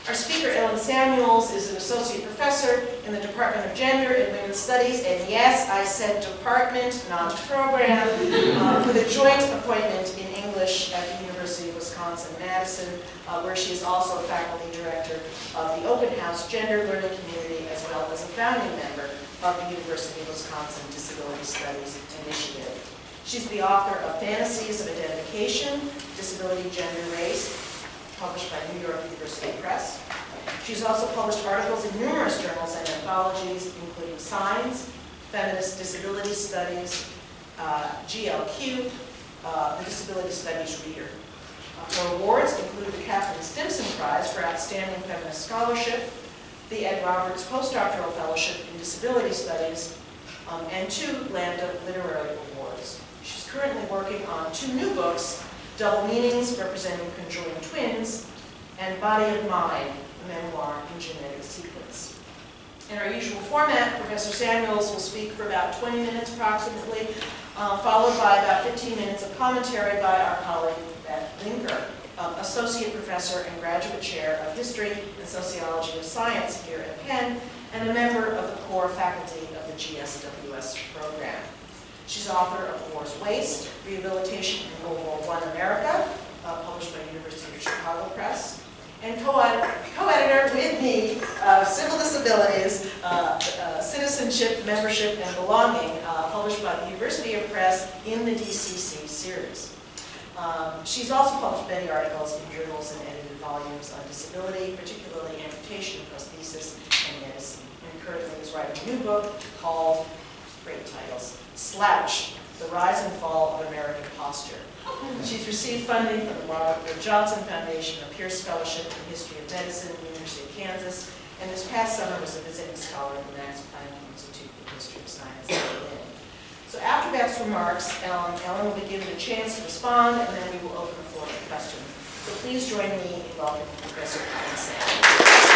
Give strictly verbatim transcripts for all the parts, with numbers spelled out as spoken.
Our speaker, Ellen Samuels, is an associate professor in the Department of Gender and Women's Studies, and yes, I said department, not program, uh, with a joint appointment in English at the University of Wisconsin-Madison, uh, where she is also faculty director of the Open House Gender Learning Community, as well as a founding member of the University of Wisconsin Disability Studies Initiative. She's the author of Fantasies of Identification, Disability, Gender, Race, published by New York University Press. She's also published articles in numerous journals and anthologies, including Signs, Feminist Disability Studies, uh, G L Q, uh, the Disability Studies Reader. Uh, her awards include the Catherine Stimson Prize for Outstanding Feminist Scholarship, the Ed Roberts Postdoctoral Fellowship in Disability Studies, um, and two Lambda Literary Awards. She's currently working on two new books, Double Meanings, representing conjoined twins, and Body of Mind, a memoir in genetic sequence. In our usual format, Professor Samuels will speak for about twenty minutes approximately, uh, followed by about fifteen minutes of commentary by our colleague, Beth Linker, um, Associate Professor and Graduate Chair of History and Sociology of Science here at Penn, and a member of the core faculty of the G S W S program. She's author of War's Waste, Rehabilitation in World War One America, uh, published by University of Chicago Press, and co-editor co with me of Civil Disabilities, uh, uh, Citizenship, Membership, and Belonging, uh, published by the University of Press in the D C C series. Um, she's also published many articles in journals and edited volumes on disability, particularly amputation, prosthesis, and medicine, and currently is writing a new book called, great titles, Slouch, The Rise and Fall of American Posture. She's received funding from the Robert Wood Johnson Foundation, a Pierce Scholarship in History of Medicine at the University of Kansas, and this past summer was a visiting scholar at the Max Planck Institute for History of Science in Berlin. So after Beth's remarks, Ellen, Ellen will be given a chance to respond, and then we will open the floor for questions. So please join me in welcoming Professor Ellen Samuels.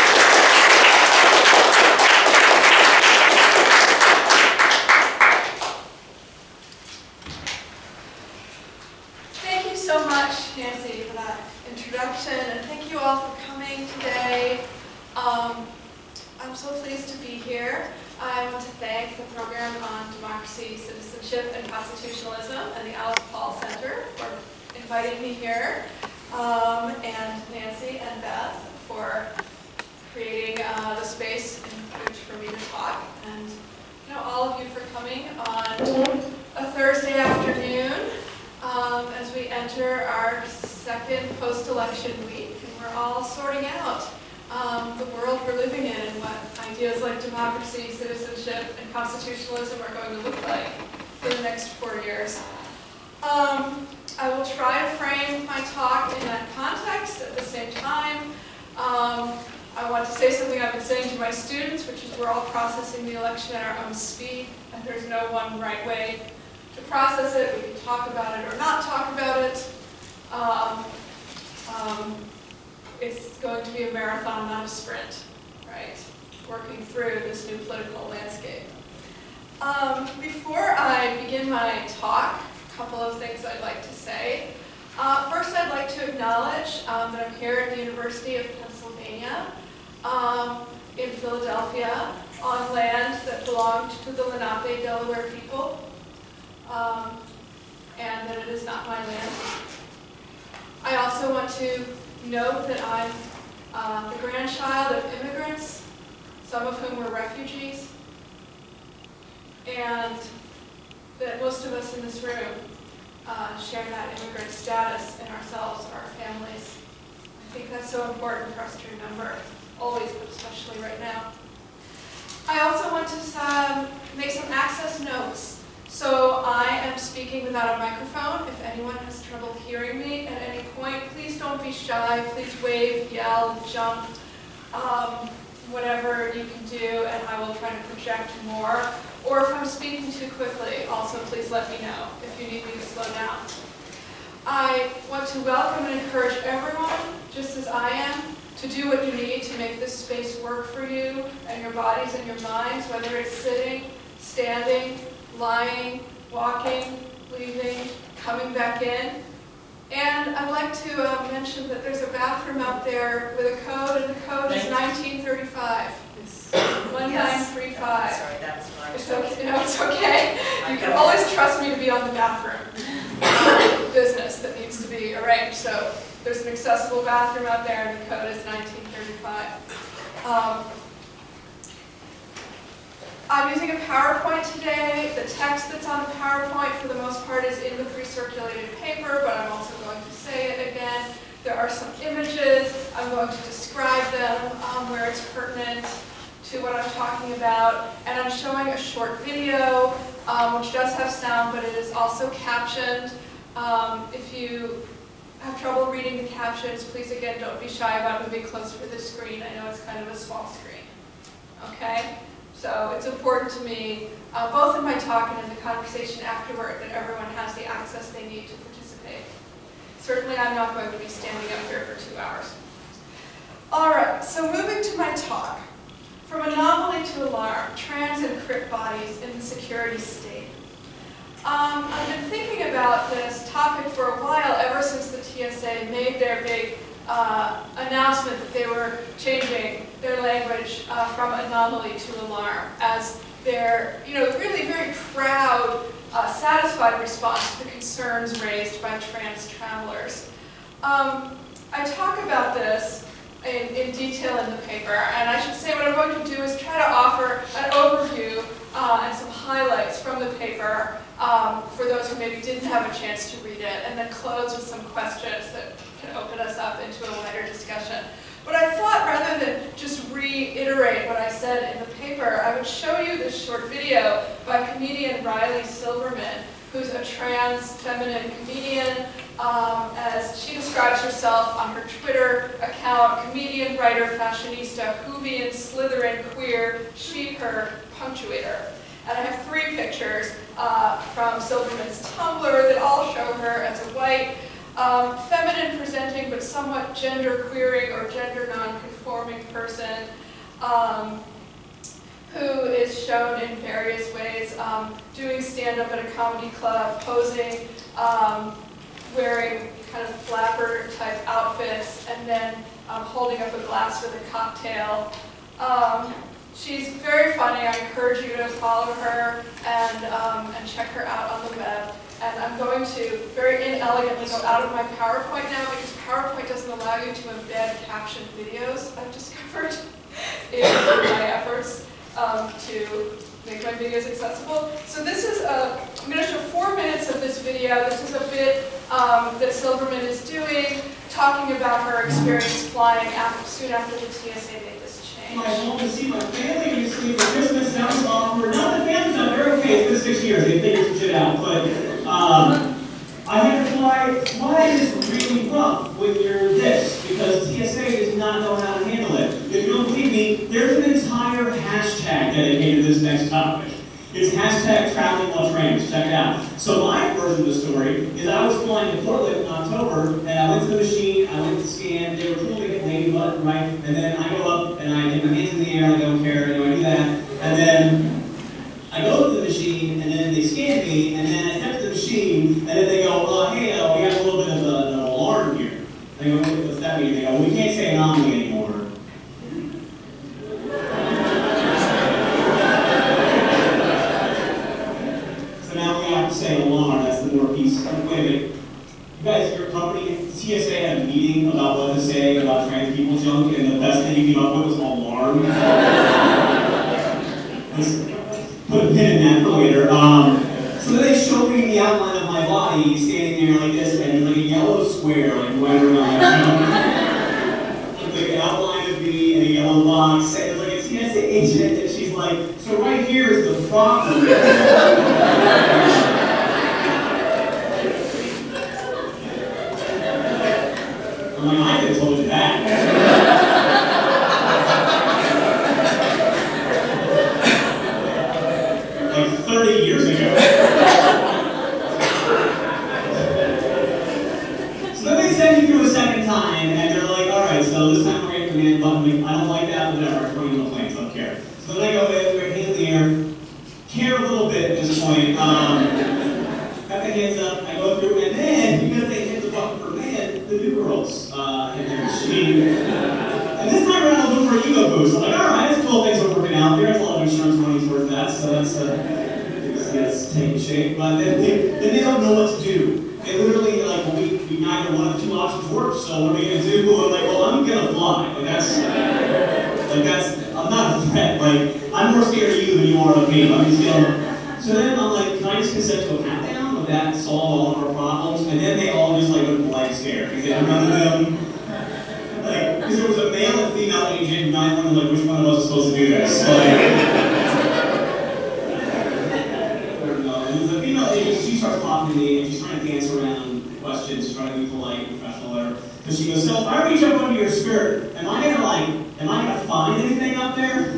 So much, Nancy, for that introduction, and thank you all for coming today. Um, I'm so pleased to be here. I want to thank the Program on Democracy, Citizenship, and Constitutionalism and the Alice Paul Center for inviting me here, um, and Nancy and Beth for creating uh, the space in which for me to talk, and you know, all of you for coming on a Thursday afternoon. Um, as we enter our second post-election week, and we're all sorting out um, the world we're living in and what ideas like democracy, citizenship, and constitutionalism are going to look like for the next four years. Um, I will try to frame my talk in that context. At the same time, um, I want to say something I've been saying to my students, which is we're all processing the election at our own speed, and there's no one right way to process it. We can talk about it or not talk about it. Um, um, it's going to be a marathon, not a sprint, right? Working through this new political landscape. Um, before I begin my talk, a couple of things I'd like to say. Uh, first, I'd like to acknowledge um, that I'm here at the University of Pennsylvania um, in Philadelphia on land that belonged to the Lenape Delaware people. Um, and that it is not my land. I also want to note that I'm uh, the grandchild of immigrants, some of whom were refugees, and that most of us in this room uh, share that immigrant status in ourselves or our families. I think that's so important for us to remember, always, but especially right now. I also want to um, make some access notes. So I am speaking without a microphone. If anyone has trouble hearing me at any point, please don't be shy. Please wave, yell, jump, um, whatever you can do, and I will try to project more. Or if I'm speaking too quickly, also please let me know if you need me to slow down. I want to welcome and encourage everyone, just as I am, to do what you need to make this space work for you and your bodies and your minds, whether it's sitting, standing, lying, walking, leaving, coming back in. And I'd like to uh, mention that there's a bathroom out there with a code, and the code nineteen thirty-five. one nine three five. Sorry, that was mine. It's okay. No, it's okay. You can always trust me to be on the bathroom um, business that needs to be arranged. So there's an accessible bathroom out there, and the code is nineteen thirty-five. Um, I'm using a PowerPoint today. The text that's on the PowerPoint, for the most part, is in the pre-circulated paper, but I'm also going to say it again. There are some images. I'm going to describe them um, where it's pertinent to what I'm talking about. And I'm showing a short video, um, which does have sound, but it is also captioned. Um, if you have trouble reading the captions, please, again, don't be shy about moving closer to the screen. I know it's kind of a small screen. Okay? So it's important to me, uh, both in my talk and in the conversation afterward, that everyone has the access they need to participate. Certainly, I'm not going to be standing up here for two hours. All right, so moving to my talk. From anomaly to alarm, trans and Crip bodies in the security state. Um, I've been thinking about this topic for a while, ever since the T S A made their big uh, announcement that they were changing their language uh, from anomaly to alarm as their, you know, really very proud, uh, satisfied response to the concerns raised by trans travelers. Um, I talk about this In, in detail in the paper, and I should say what I'm going to do is try to offer an overview uh, and some highlights from the paper um, for those who maybe didn't have a chance to read it, and then close with some questions that can open us up into a wider discussion. But I thought, rather than just reiterate what I said in the paper, I would show you this short video by comedian Riley Silverman, who's a trans feminine comedian. Um, as she describes herself on her Twitter account, comedian, writer, fashionista, Whovian, Slytherin, queer, she, her, punctuator. And I have three pictures uh, from Silverman's Tumblr that all show her as a white, um, feminine presenting but somewhat gender queering or gender non-conforming person um, who is shown in various ways, um, doing stand-up at a comedy club, posing, um, wearing kind of flapper-type outfits, and then um, holding up a glass with a cocktail. Um, she's very funny. I encourage you to follow her and, um, and check her out on the web. And I'm going to very inelegantly go out of my PowerPoint now, because PowerPoint doesn't allow you to embed captioned videos, I've discovered, in my efforts um, to make my videos accessible. So this is a, I'm going to show four minutes of this video. This is a bit um, that Silverman is doing, talking about her experience flying after, soon after the T S A made this change. I want to see my family recently for Christmas. Sounds awkward. Not the family's not. They're okay. It's been six years. They figured some shit out. But um, I had to fly. Flying is really rough when you're this, because T S A does not know how to handle it. If you don't believe me, there's an entire hashtag dedicated to this next topic. It's hashtag traveling while trans. Check it out. So my version of the story is I was flying to Portland in October, and I went to the machine, I went to scan, they were cool to get lady butt, right? And then I go up and I get my hands in the air, I don't care, you know, I do that. And then I go to the machine, and then they scan me, and then I step to the machine, and then they go, oh, hey, uh, we have a little bit of a, an alarm here. And I go, what's that mean? They go, well, we can't say anomaly anymore. Say alarm, that's the more piece. Wait a minute. You guys, your company, T S A had a meeting about what to say about trans people junk, and the best thing you came up with was alarm. Let's put a pin in that for later. Um, so then they showed me the outline of my body standing there like this, and like a yellow square, like right around. Like an outline of me in a yellow box. It was like a T S A agent, and she's like, so right here is the problem. I'm like, I could have told you that. Like thirty years ago. So then they send you through a second time, and they're like, all right, so this time we're going to command button. I don't like that, whatever. I'm throwing the planes, I don't care. So then I go in, we're hands in the air, care a little bit at this point. Um, got the hands up, I go through, and then, because they hit the button for man, the new girls uh, in their machine. And this time around, I'll do for for an ego boost. I'm like, all right, it's cool, things are working out. There's a lot of insurance money towards that, so that's uh, that's taking shape. But then they, then they don't know what to do. They literally, like, well, we, we neither one of the two options work, so what are we going to do? I'm like, well, I'm going to fly. Like, that's, like, that's, I'm not a threat. Like, I'm more scared of you than you are of me. I'm just gonna, so then I'm like, can I just consent to a pat down? Would that solve all of our problems? And then they all just, like, went blank stare. Because none of them, like, because there was a male and female agent, and I wondered, like, which one of us is supposed to do this? Like, I don't know. And the female agent, she starts talking to me, and she's trying to dance around questions, trying to be polite and professional with her. Because she goes, so if I reach up under your skirt, am I gonna, like, am I gonna find anything up there?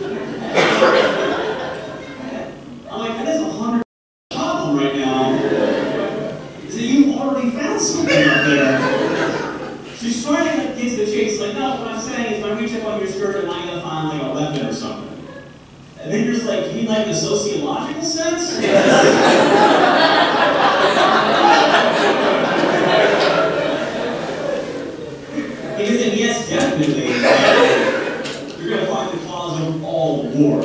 I'm like, that is a hundred problem right now. Is that you've already found something up there. She's trying to get to the chase, like, no, what I'm saying is if I reach up on your skirt, am I gonna find like a weapon or something? And then you're just like, you mean like in a sociological sense? Because then yes, definitely, uh, you're gonna find the cause of all war.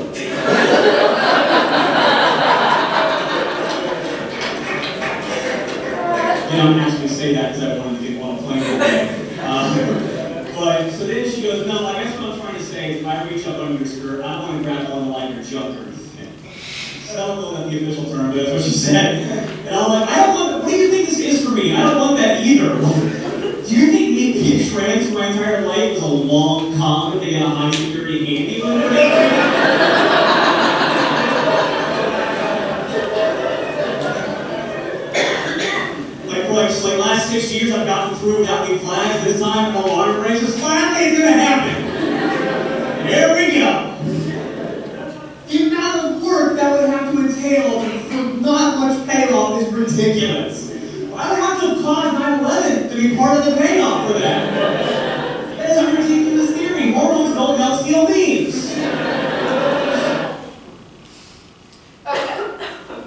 You know, I'm actually say that because I wanted to get one plane today. Um, but, so then she goes, no, I guess what I'm trying to say is if I reach up under your skirt, I don't want to grab on like your junk or anything. So I don't know what the official term is, that's what she said. And I'm like, I don't want, what do you think this is for me? I don't want that either. Do you think me being trans for my entire life was a long con if they got a high security handy with me? Like, like last six years I've gotten through without any flags. This time no alarm raises. Finally it's gonna happen. Here we go. The amount of work that would have to entail for not much payoff is ridiculous. I would have to have caused nine eleven to be part of the payoff for that. That is a ridiculous theory. Hormones don't melt steel beams. Okay.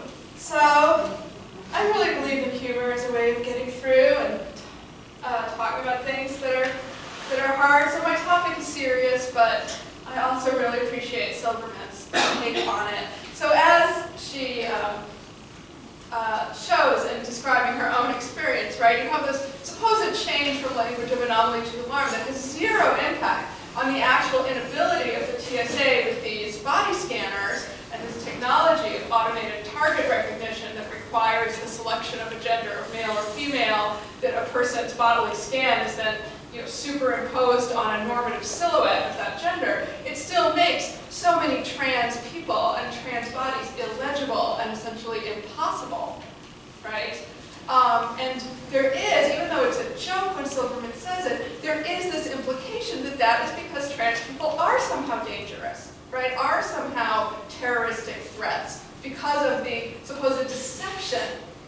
So, I really believe in humor as a way of getting through and uh, talking about things that are that are hard. So my topic is serious, but I also really appreciate Silverman's take on it. So as she um, uh, shows in describing her own experience, right, you have this supposed change from language of anomaly to alarm that has zero impact on the actual inability of the T S A with these body scanners and this technology of automated target recognition that requires the selection of a gender of male or female, that a person's bodily scan is then, you know, superimposed on a normative silhouette of that gender. It still makes so many trans people and trans bodies illegible and essentially impossible, right? Um, and there is, even though it's a joke when Silverman says it, there is this implication that that is because trans people are somehow dangerous, right? Are somehow terroristic threats because of the supposed deception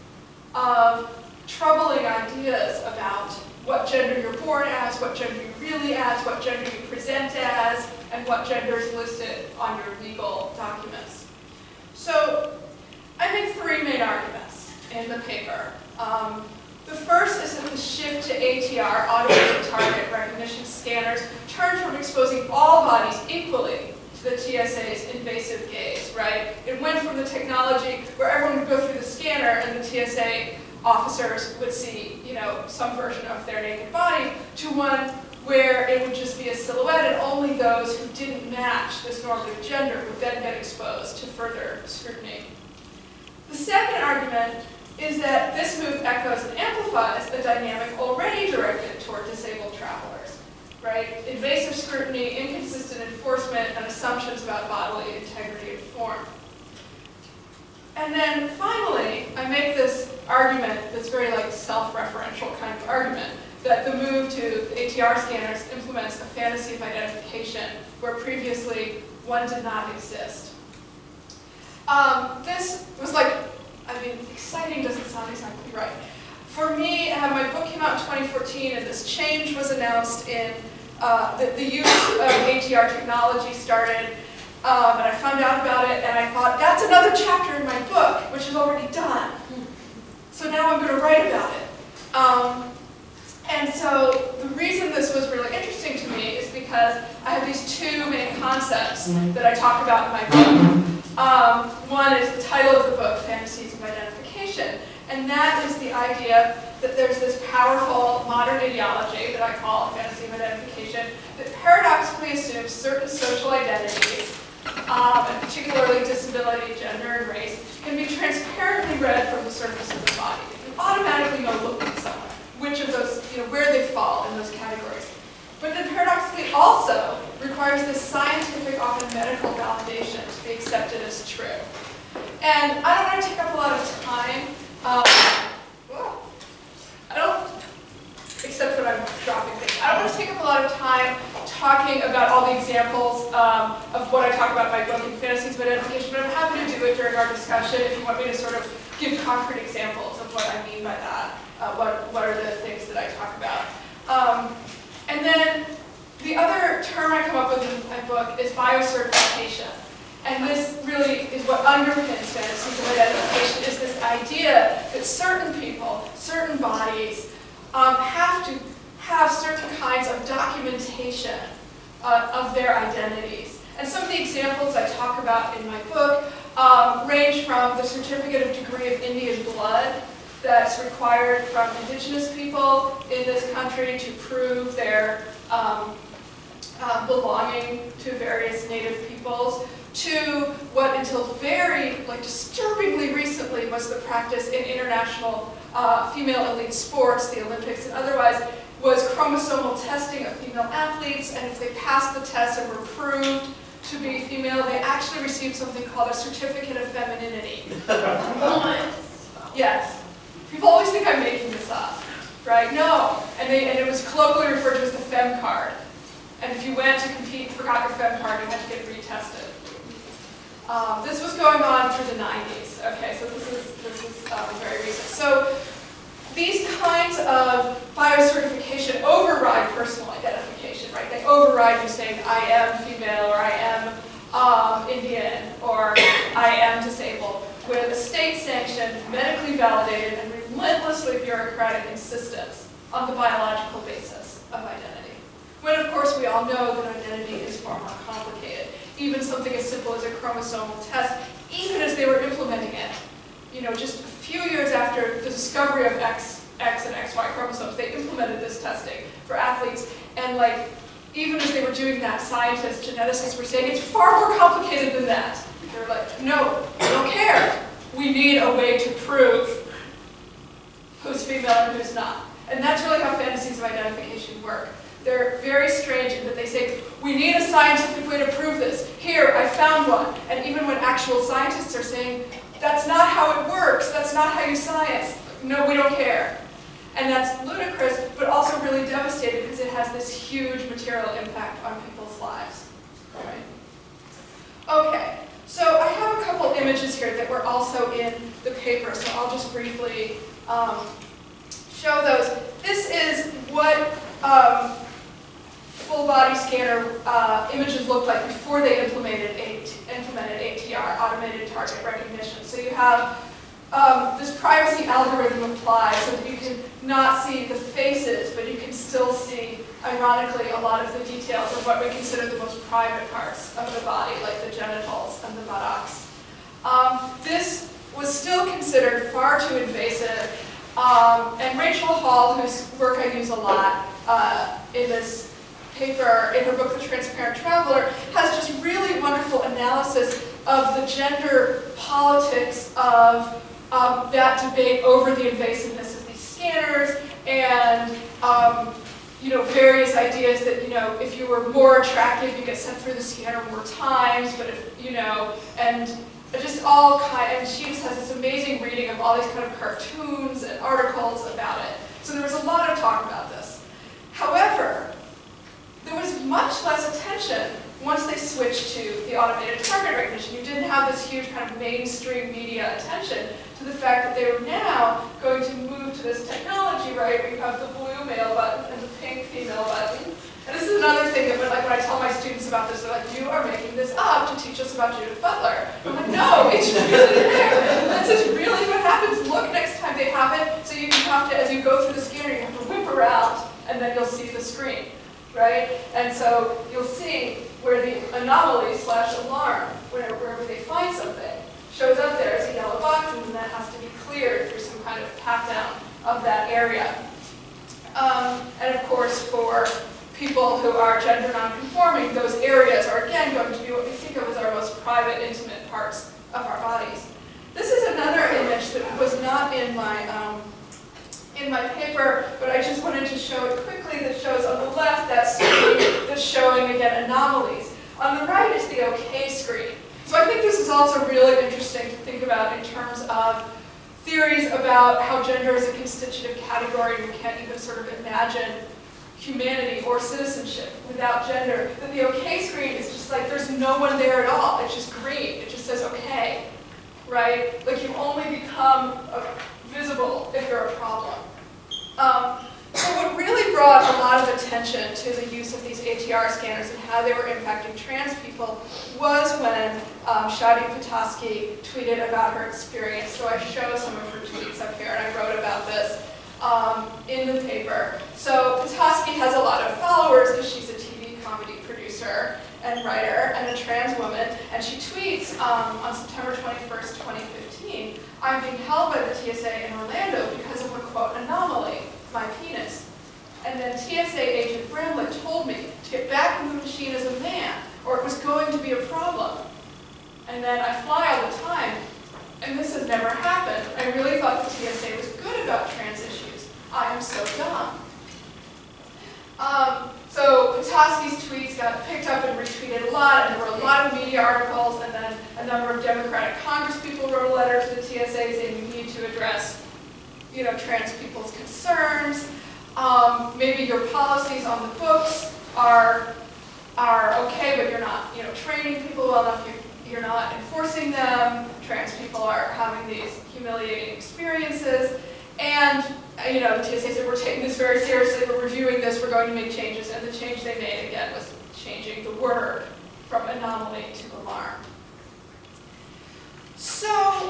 of troubling ideas about what gender you're born as, what gender you really as, what gender you present as, and what gender is listed on your legal documents. So I make three main arguments in the paper. Um, the first is that the shift to A T R, automated target recognition scanners, turned from exposing all bodies equally to the T S A's invasive gaze, right? It went from the technology where everyone would go through the scanner and the T S A officers would see, you know, some version of their naked body, to one where it would just be a silhouette and only those who didn't match this normative gender would then get exposed to further scrutiny. The second argument is that this move echoes and amplifies a dynamic already directed toward disabled travelers, right? Invasive scrutiny, inconsistent enforcement, and assumptions about bodily integrity and form. And then finally, I make this argument that's very like self-referential kind of argument, that the move to A T R scanners implements a fantasy of identification where previously one did not exist. Um, this was like, I mean, exciting doesn't sound exactly right. For me, uh, my book came out in twenty fourteen, and this change was announced in, uh, the, the use of A T R technology started, um, and I found out about it, and I thought, that's another chapter in my book, which is already done. So now I'm going to write about it. Um, and so the reason this was really interesting to me is because because I have these two main concepts that I talk about in my book. Um, one is the title of the book, Fantasies of Identification, and that is the idea that there's this powerful modern ideology that I call fantasy of identification that paradoxically assumes certain social identities, um, and particularly disability, gender, and race, can be transparently read from the surface of the body. You automatically know looking at someone which of those, you know, where they fall in those categories. But then paradoxically also requires this scientific, often medical validation to be accepted as true. And I don't want to take up a lot of time. Um, well, I don't, except when I'm dropping things. I don't want to take up a lot of time talking about all the examples um, of what I talk about in my book in Fantasies of Identification, but I'm happy to do it during our discussion if you want me to sort of give concrete examples of what I mean by that. Uh, what, what are the things that I talk about. Um, and then the other term I come up with in my book is biocertification. And this really is what underpins fantasies of identification, is this idea that certain people, certain bodies, um, have to have certain kinds of documentation uh, of their identities. And some of the examples I talk about in my book um, range from the certificate of degree of Indian blood that's required from indigenous people in this country to prove their um, uh, belonging to various native peoples, to what until very, like disturbingly recently was the practice in international uh, female elite sports, the Olympics and otherwise, was chromosomal testing of female athletes, and if they passed the test and were proved to be female, they actually received something called a certificate of femininity. Yes. People always think I'm making this up, right? No. And, they, and it was colloquially referred to as the fem card. And if you went to compete and forgot your fem card, you had to get retested. Um, this was going on through the nineties. Okay, so this is, this is um, very recent. So these kinds of biocertification override personal identification, right? They override you saying, I am female, or I am um, Indian, or I am disabled, with a state-sanctioned, medically validated, and relentlessly bureaucratic insistence on the biological basis of identity. When, of course, we all know that identity is far more complicated. Even something as simple as a chromosomal test, even as they were implementing it, you know, just a few years after the discovery of X, X and X Y chromosomes, they implemented this testing for athletes, and like, even as they were doing that, scientists, geneticists were saying, it's far more complicated than that. They're like, no, we don't care. We need a way to prove who's female and who's not. And that's really how fantasies of identification work. They're very strange in that they say, we need a scientific way to prove this. Here, I found one. And even when actual scientists are saying, that's not how it works, that's not how you science. No, we don't care. And that's ludicrous, but also really devastating because it has this huge material impact on people's lives. Right? Okay. So I have a couple images here that were also in the paper, so I'll just briefly um, show those. This is what um, full body scanner uh, images looked like before they implemented, A implemented A T R, automated target recognition. So you have um, this privacy algorithm applied so that you can not see the faces, but you can still see, ironically, a lot of the details of what we consider the most private parts of the body, like the genitals and the buttocks. Um, this was still considered far too invasive, um, and Rachel Hall, whose work I use a lot uh, in this paper, in her book, The Transparent Traveler, has just really wonderful analysis of the gender politics of um, that debate over the invasiveness of these scanners, and um, you know, various ideas that, you know, if you were more attractive, you get sent through the scanner more times, but if, you know, and just all kind, and she just has this amazing reading of all these kind of cartoons and articles about it. So there was a lot of talk about this. However, there was much less attention once they switched to the automated target recognition. You didn't have this huge kind of mainstream media attention to the fact that they were now going to move to this technology, right, where you have the blue male button and the pink female button. And this is another thing that when, like, when I tell my students about this, they're like, you are making this up to teach us about Judith Butler. I'm like, no, it's really there. This is really what happens. Look next time they have it, so you have to, as you go through the scanner, you have to whip around, and then you'll see the screen. right? And so you'll see where the anomaly slash alarm, whenever, wherever they find something, shows up there as a yellow box, and then that has to be cleared through some kind of pat-down of that area. Um, and of course, for people who are gender non-conforming, those areas are again going to be what we think of as our most private, intimate parts of our bodies. This is another image that was not in my um, in my paper, but I just wanted to show it quickly. That shows on the left that screen that's showing again anomalies. On the right is the OK screen. So I think this is also really interesting to think about in terms of theories about how gender is a constitutive category. We can't even sort of imagine humanity or citizenship without gender. That the OK screen is just like there's no one there at all. It's just green. It just says OK, right? Like you only become uh, visible if you're a problem. Um, so what really brought a lot of attention to the use of these A T R scanners and how they were impacting trans people was when um, Shadi Petoskey tweeted about her experience. So I show some of her tweets up here, and I wrote about this um, in the paper. So Petoskey has a lot of followers because she's a T V comedy producer and writer and a trans woman, and she tweets um, on September twenty-first, twenty fifteen, "I'm being held by the T S A in Orlando because of a, quote, anomaly, my penis. And then T S A agent Bramlett told me to get back in the machine as a man, or it was going to be a problem. And then I fly all the time, and this has never happened. I really thought the T S A was good about trans issues. I am so dumb." Um, so Petoskey's tweets got picked up and retweeted a lot, and there were a lot of media articles, and then a number of Democratic congresspeople wrote a letter to the T S A saying we need to address, you know, trans people's concerns. Um, maybe your policies on the books are are okay, but you're not, you know, training people well enough. You're, you're not enforcing them. Trans people are having these humiliating experiences, and you know, the T S A said we're taking this very seriously. We're reviewing this. We're going to make changes, and the change they made again was changing the word from anomaly to alarm. So,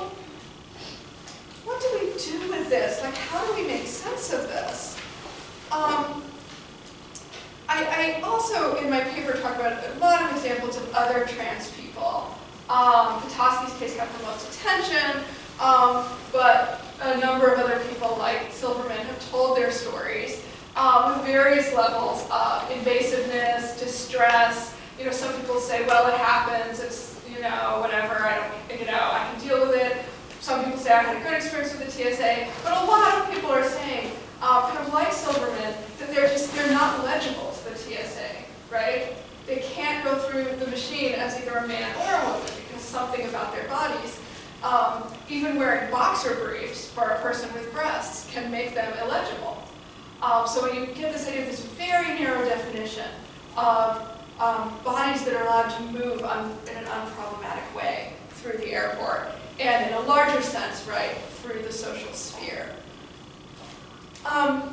what do we do with this? Like, how do we make sense of this? Um, I, I also, in my paper, talk about a lot of examples of other trans people. Um, Petoskey's case got the most attention, um, but a number of other people like Silverman have told their stories um, with various levels of invasiveness, distress. You know, some people say, well, it happens, it's, you know, whatever, I don't, you know, I can deal with it. Some people say I had a good experience with the T S A, but a lot of people are saying, uh, kind of like Silverman, that they're just, they're not legible to the T S A, right? They can't go through the machine as either a man or a woman because something about their bodies, um, even wearing boxer briefs for a person with breasts can make them illegible. Um, so when you get this idea of this very narrow definition of um, bodies that are allowed to move un in an unproblematic way through the airport, and in a larger sense, right, through the social sphere. Um,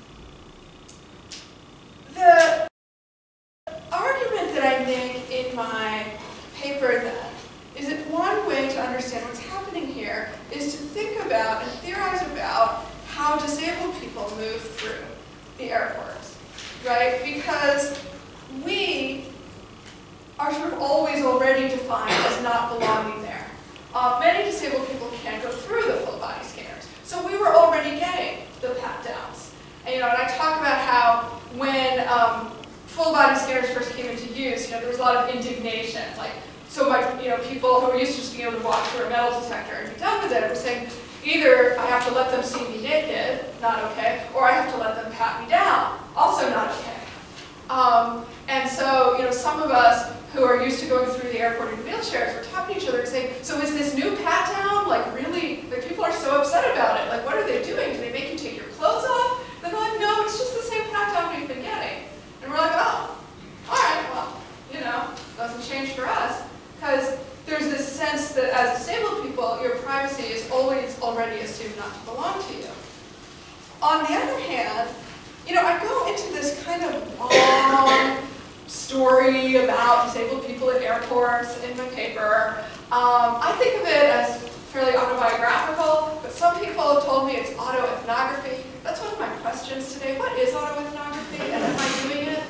the argument that I make in my paper then is that one way to understand what's happening here is to think about and theorize about how disabled people move through the airports, right? Because we are sort of always already defined as not belonging there. Uh, many disabled people can't go through the full body scanners. So we were already getting the pat downs. And, you know, and I talk about how when um, full body scanners first came into use, you know, there was a lot of indignation. Like, so much, you know, people who were used to just being able to walk through a metal detector and be done with it were saying, either I have to let them see me naked, not okay, or I have to let them pat me down, also not okay. Um, and so, you know, some of us who are used to going through the airport in wheelchairs were talking to each other and saying, so is this new pat down, like really, like people are so upset about it, like what are they doing? Do they make you take your clothes off? And they're like, no, it's just the same pat down we've been getting. And we're like, oh, all right, well, you know, doesn't change for us. Because there's this sense that as disabled people, your privacy is always already assumed not to belong to you. On the other hand, you know, I go into this kind of long story about disabled people at airports in my paper. Um, I think of it as fairly autobiographical, but some people have told me it's autoethnography. That's one of my questions today. What is autoethnography, and am I doing it?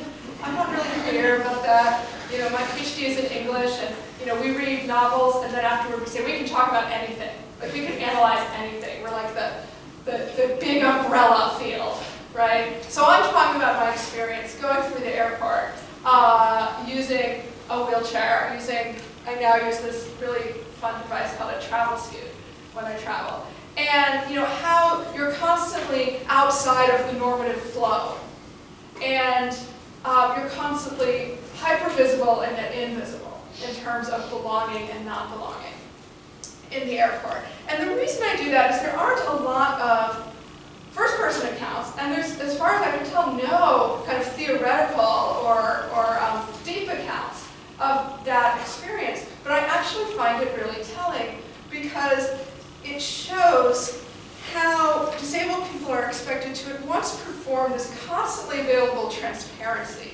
I'm not really clear about that. You know, my PhD is in English, and you know, we read novels, and then afterward we say we can talk about anything. Like we can analyze anything. We're like the the, the big umbrella field, right? So I'm talking about my experience going through the airport, uh, using a wheelchair, using I now use this really fun device called a travel suit when I travel. And you know, how you're constantly outside of the normative flow. And uh, you're constantly hypervisible and then invisible in terms of belonging and not belonging in the airport. And the reason I do that is there aren't a lot of first-person accounts, and there's, as far as I can tell, no kind of theoretical or, or um, deep accounts of that experience. But I actually find it really telling because it shows how disabled people are expected to at once perform this constantly available transparency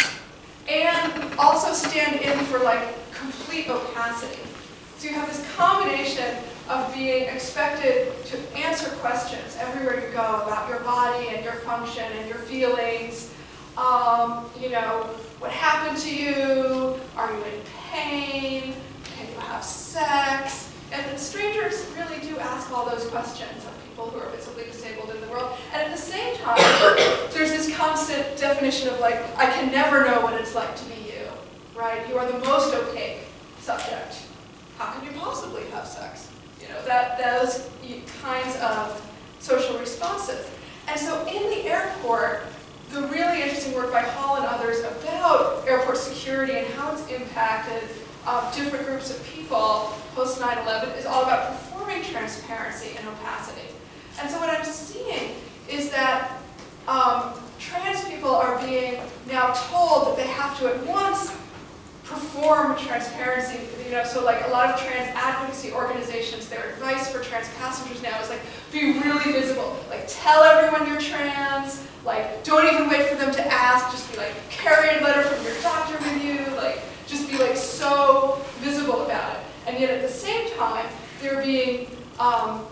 and also stand in for like complete opacity. So you have this combination of being expected to answer questions everywhere you go about your body and your function and your feelings. Um, you know, what happened to you? Are you in pain? Can you have sex? And strangers really do ask all those questions of people who are visibly disabled in the world. And at the same time, there's this constant definition of like, I can never know what it's like to be you, right? You are the most opaque subject. How can you possibly have sex? You know, that those kinds of social responses. And so in the airport, the really interesting work by Hall and others about airport security and how it's impacted uh, different groups of people post nine eleven is all about performing transparency and opacity. And so what I'm seeing is that um, trans people are being now told that they have to at once perform transparency. You know, so like a lot of trans advocacy organizations, their advice for trans passengers now is like, be really visible. Like, tell everyone you're trans. Like, don't even wait for them to ask. Just be like, carry a letter from your doctor with you. Like, just be like so visible about it. And yet at the same time, they're being um,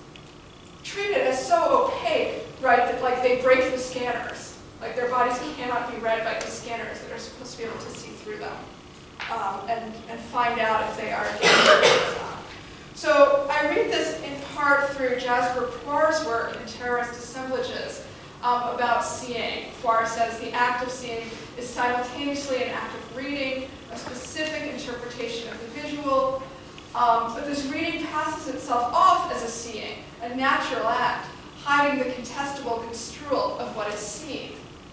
treated as so opaque, right, that like they break the scanners. Like their bodies cannot be read by the scanners that are supposed to be able to see through them um, and, and find out if they are gay. So I read this in part through Jasper Poir's work in Terrorist Assemblages um, about seeing. Poir says the act of seeing is simultaneously an act of reading, a specific interpretation of the visual, um, but this reading passes itself off as a seeing, a natural act, hiding the contestable construal of what is seen,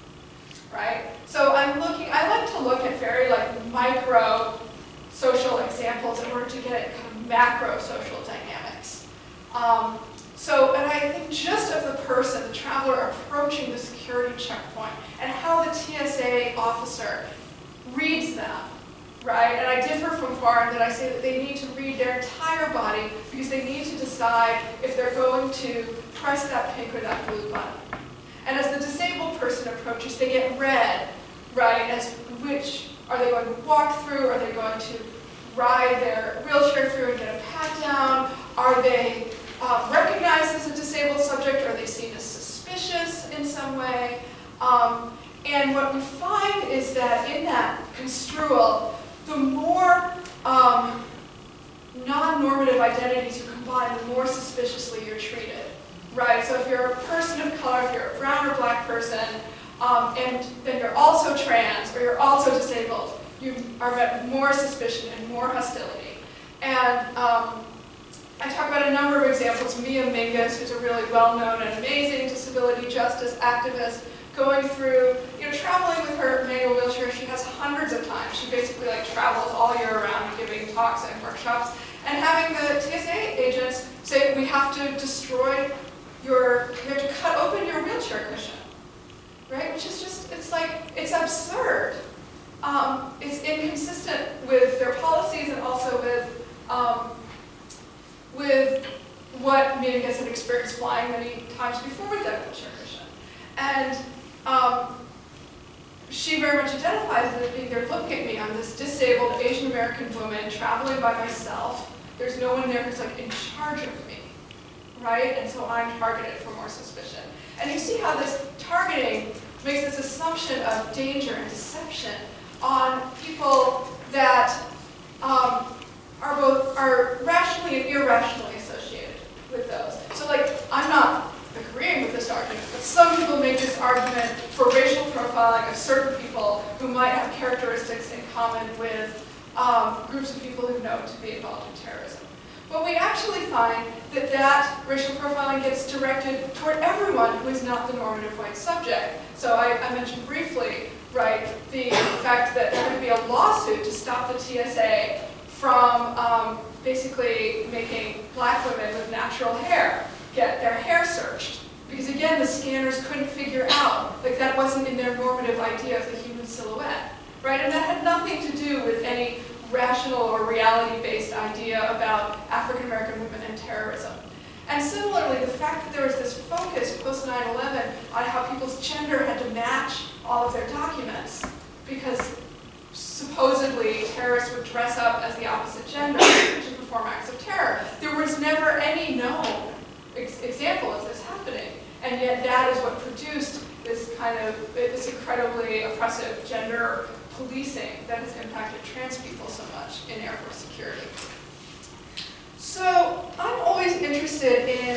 right? So I'm looking, I like to look at very like micro social examples in order to get at kind of macro social dynamics. Um, so, and I think just of the person, the traveler approaching the security checkpoint and how the T S A officer reads them, right? And I differ from Poir in that I say that they need to read their entire body because they need to decide if they're going to press that pink or that blue button. And as the disabled person approaches, they get read, right, as which, are they going to walk through, are they going to ride their wheelchair through and get a pat down, are they uh, recognized as a disabled subject, are they seen as suspicious in some way? Um, and what we find is that in that construal, the more um, non-normative identities you combine, the more suspiciously you're treated, right? So if you're a person of color, if you're a brown or black person, um, and then you're also trans, or you're also disabled, you are met with more suspicion and more hostility. And um, I talk about a number of examples. Mia Mingus, who's a really well-known and amazing disability justice activist, going through, you know, traveling with her manual wheelchair. She has hundreds of times. She basically like travels all year around giving talks and workshops, and having the T S A agents say, we have to destroy your, you have to cut open your wheelchair cushion, right? Which is just, it's like, it's absurd. Um, it's inconsistent with their policies and also with, um, with what Mingus had experienced flying many times before with that wheelchair cushion. And um, she very much identifies as being, they're looking at me, I'm this disabled Asian American woman traveling by myself. There's no one there who's like in charge of me, right? And so I'm targeted for more suspicion. And you see how this targeting makes this assumption of danger and deception on people that um, are both are rationally and irrationally associated with those. So like, I'm not agreeing with this argument, but some people make this argument for racial profiling of certain people who might have characteristics in common with um, groups of people who know to be involved in terrorism. But we actually find that that racial profiling gets directed toward everyone who is not the normative white subject. So I, I mentioned briefly, right, the fact that there would be a lawsuit to stop the T S A from um, basically making black women with natural hair get their hair searched. Because again, the scanners couldn't figure out, like that wasn't in their normative idea of the human silhouette, right? And that had nothing to do with any rational or reality-based idea about African American women and terrorism. And similarly, the fact that there was this focus post nine eleven on how people's gender had to match all of their documents, because supposedly terrorists would dress up as the opposite gender to perform acts of terror. There was never any known ex example of this happening, and yet that is what produced this kind of, this incredibly oppressive gender policing that has impacted trans people so much in Air Force security. So I'm always interested in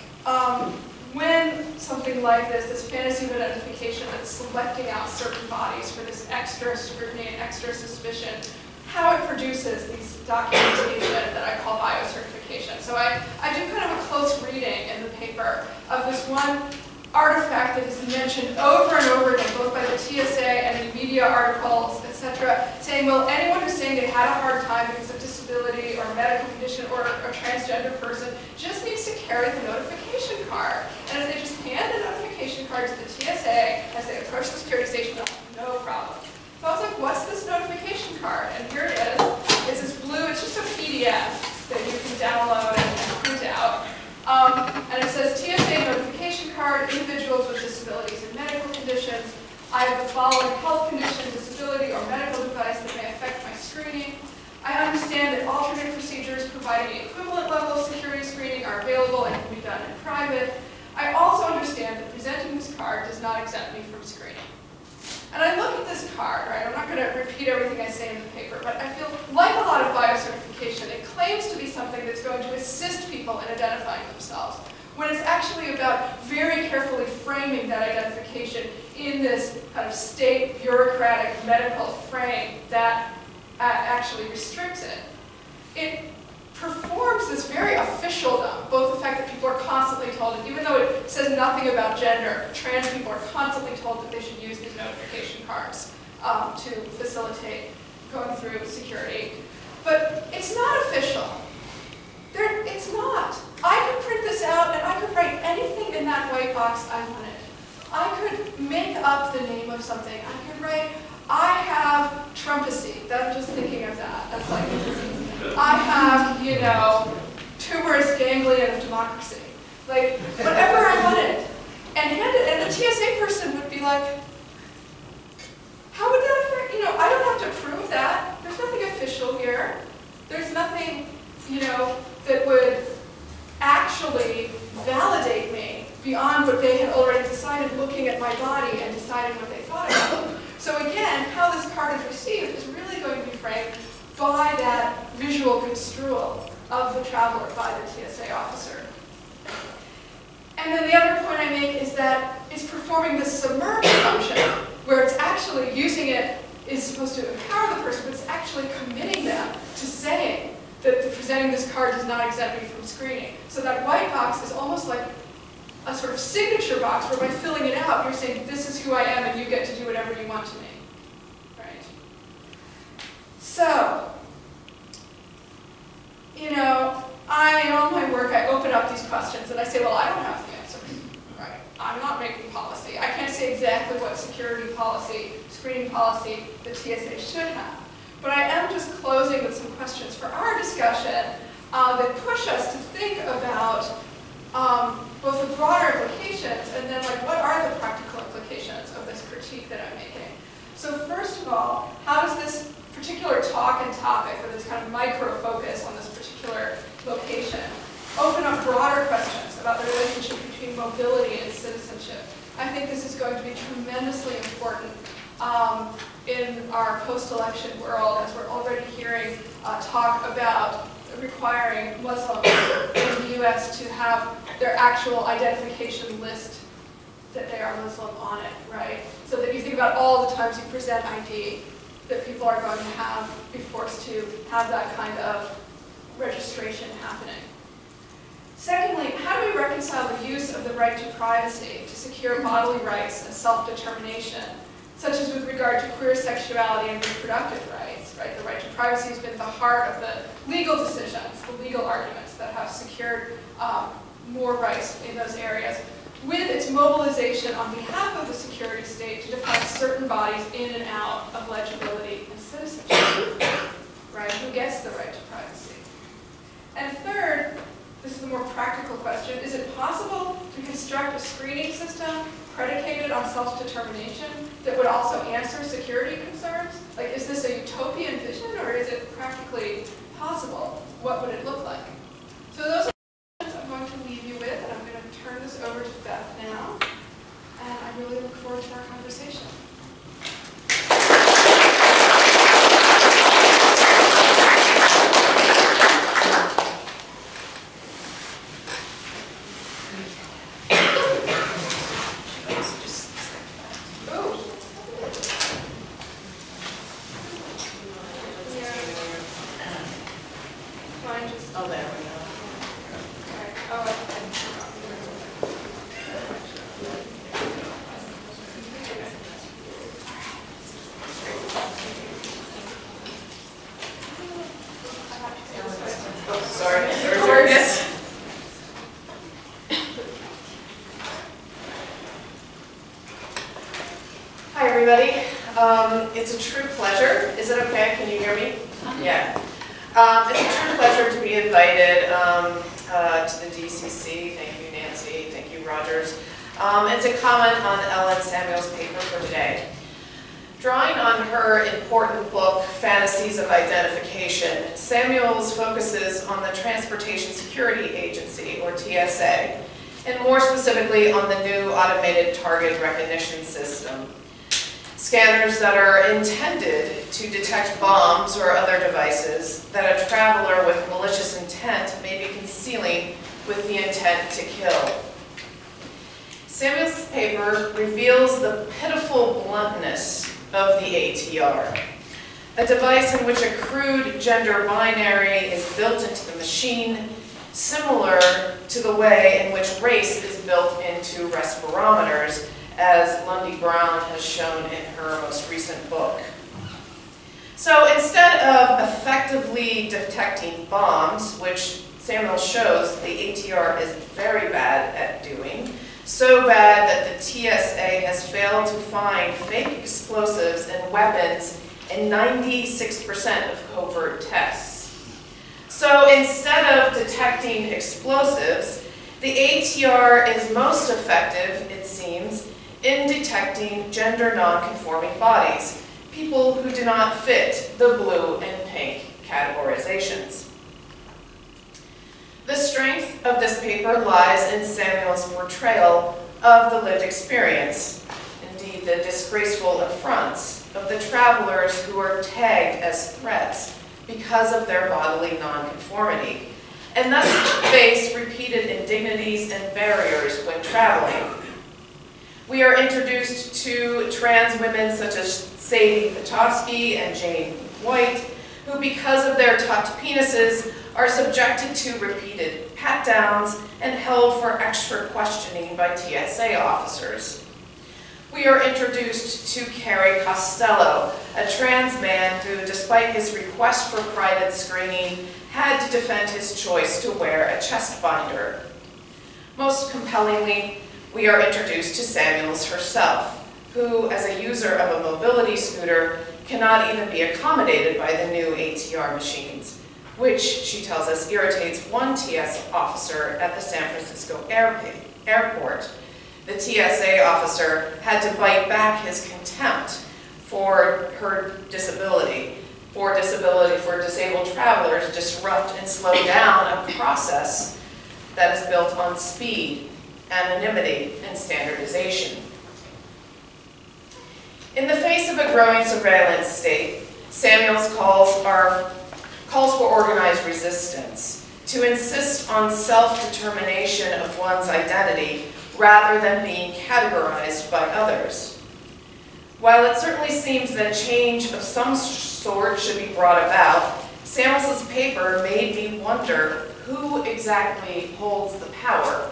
um, when something like this, this fantasy of identification that's selecting out certain bodies for this extra scrutiny and extra suspicion, how it produces these documentation that I call biocertification. So I, I do kind of a close reading in the paper of this one artifact that is mentioned over and over again, both by the T S A and in media articles, et cetera, saying, well, anyone who's saying they had a hard time because of disability or medical condition or a transgender person just needs to carry the notification card. And if they just hand the notification card to the T S A as they approach the security station, they'll have no problem. So I was like, what's this notification card? And here it is. It's this blue, it's just a P D F that you can download and, and print out. Um, and it says T S A notification card, individuals with disabilities and medical conditions. I have the following health condition, disability, or medical device that may affect my screening. I understand that alternate procedures providing the equivalent level of security screening are available and can be done in private. I also understand that presenting this card does not exempt me from screening. And I look at this card, right? I'm not going to repeat everything I say in the paper, but I feel like a lot of biocertification, it claims to be something that's going to assist people in identifying themselves, when it's actually about very carefully framing that identification in this kind of state bureaucratic medical frame that uh, actually restricts it. It performs this very officialdom, both the fact that people are constantly told, and even though it says nothing about gender, trans people are constantly told that they should use these notification cards um, to facilitate going through security. But it's not official. There, it's not. I could print this out and I could write anything in that white box I wanted. I could make up the name of something. I could write, I have Trumpacy. I'm just thinking of that. That's like, I have, you know, tumorous ganglion of democracy. Like, whatever I wanted. And hand it, and the T S A person would be like, how would that affect, you know, I don't have to prove that. There's nothing official here. There's nothing, you know, that would actually validate me beyond what they had already decided looking at my body and deciding what they thought about me. So again, how this card is received is really going to be framed by that visual construal of the traveler by the T S A officer. And then the other point I make is that it's performing this submerge function, where it's actually using it, is supposed to empower the person, but it's actually committing them to saying that the presenting this card does not exempt me from screening. So that white box is almost like a sort of signature box where by filling it out, you're saying, this is who I am and you get to do whatever you want to me. Right? So, you know, I, in all my work, I open up these questions and I say, well, I don't have the answers. Right? I'm not making policy. I can't say exactly what security policy, screening policy the T S A should have. But I am just closing with some questions for our discussion uh, that push us to think about um, both the broader implications and then like what are the practical implications of this critique that I'm making. So first of all, how does this particular talk and topic, or this kind of micro focus on this particular location, open up broader questions about the relationship between mobility and citizenship? I think this is going to be tremendously important um, in our post-election world, as we're already hearing uh, talk about requiring Muslims in the U S to have their actual identification list that they are Muslim on it, right? So that you think about all the times you present I D, that people are going to have, be forced to have that kind of registration happening. Secondly, how do we reconcile the use of the right to privacy to secure bodily rights and self-determination, such as with regard to queer sexuality and reproductive rights, right? The right to privacy has been at the heart of the legal decisions, the legal arguments that have secured um, more rights in those areas, with its mobilization on behalf of the security state to define certain bodies in and out of legibility and citizenship, right? Who gets the right to privacy? And third, this is a more practical question, is it possible to construct a screening system predicated on self-determination that would also answer security concerns? Like, is this a utopian vision, or is it practically possible? What would it look like? So those are the questions I'm going to leave you with, and I'm going to turn this over to Beth now. And I really look forward to our conversation. It's a true pleasure. Is it okay? Can you hear me? Yeah. Um, it's a true pleasure to be invited um, uh, to the D C C. Thank you, Nancy. Thank you, Rogers. Um, and to comment on Ellen Samuel's paper for today. Drawing on her important book, Fantasies of Identification, Samuels focuses on the Transportation Security Agency, or T S A, and more specifically on the new automated target recognition system. Scanners that are intended to detect bombs or other devices that a traveler with malicious intent may be concealing with the intent to kill. Samuel's paper reveals the pitiful bluntness of the A T R, a device in which a crude gender binary is built into the machine, similar to the way in which race is built into respirometers, as Lundy Brown has shown in her most recent book. So instead of effectively detecting bombs, which Samuel shows the A T R is very bad at doing, so bad that the T S A has failed to find fake explosives and weapons in ninety-six percent of covert tests. So instead of detecting explosives, the A T R is most effective, it seems, in detecting gender non-conforming bodies, people who do not fit the blue and pink categorizations. The strength of this paper lies in Samuel's portrayal of the lived experience, indeed the disgraceful affronts of the travelers who are tagged as threats because of their bodily nonconformity, and thus face repeated indignities and barriers when traveling. We are introduced to trans women such as Sadie Petoskey and Jane White, who because of their tucked penises are subjected to repeated pat-downs and held for extra questioning by T S A officers. We are introduced to Carrie Costello, a trans man who, despite his request for private screening, had to defend his choice to wear a chest binder. Most compellingly, we are introduced to Samuels herself, who, as a user of a mobility scooter, cannot even be accommodated by the new A T R machines, which, she tells us, irritates one T S A officer at the San Francisco airport. The T S A officer had to bite back his contempt for her disability, for disability for disabled travelers, disrupt and slow down a process that is built on speed, anonymity, and standardization. In the face of a growing surveillance state, Samuels calls, our, calls for organized resistance, to insist on self-determination of one's identity rather than being categorized by others. While it certainly seems that change of some sort should be brought about, Samuels's paper made me wonder who exactly holds the power.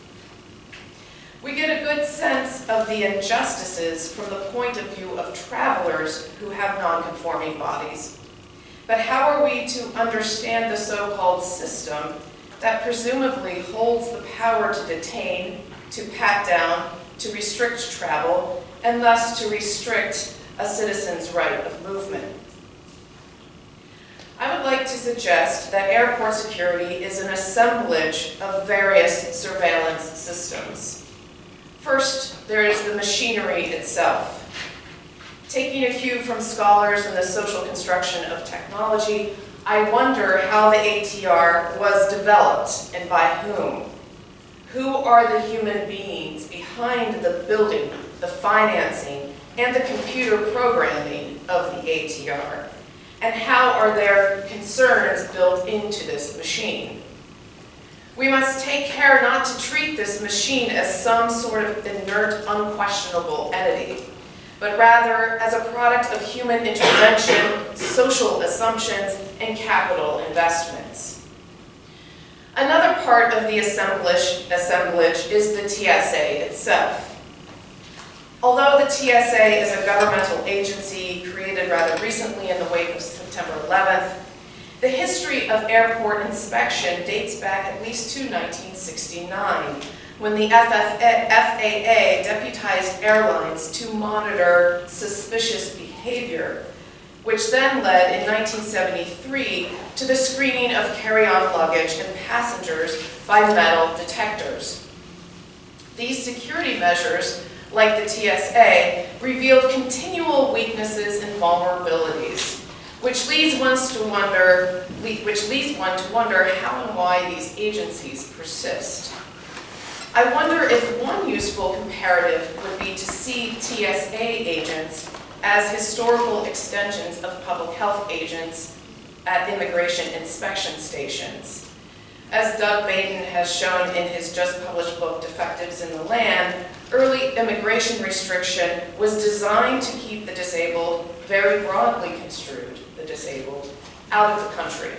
We get a good sense of the injustices from the point of view of travelers who have non-conforming bodies. But how are we to understand the so-called system that presumably holds the power to detain, to pat down, to restrict travel, and thus to restrict a citizen's right of movement? I would like to suggest that airport security is an assemblage of various surveillance systems. First, there is the machinery itself. Taking a cue from scholars in the social construction of technology, I wonder how the A T R was developed and by whom. Who are the human beings behind the building, the financing, and the computer programming of the A T R? And how are their concerns built into this machine? We must take care not to treat this machine as some sort of inert, unquestionable entity, but rather as a product of human intervention, social assumptions, and capital investments. Another part of the assemblage, assemblage is the T S A itself. Although the T S A is a governmental agency created rather recently in the wake of September eleventh, the history of airport inspection dates back at least to nineteen sixty-nine, when the F A A deputized airlines to monitor suspicious behavior, which then led in nineteen seventy-three to the screening of carry-on luggage and passengers by metal detectors. These security measures, like the T S A, revealed continual weaknesses and vulnerabilities, which leads one to wonder, which leads one to wonder how and why these agencies persist. I wonder if one useful comparative would be to see T S A agents as historical extensions of public health agents at immigration inspection stations. As Doug Baden has shown in his just published book, Defectives in the Land, early immigration restriction was designed to keep the disabled, very broadly construed, the disabled, out of the country.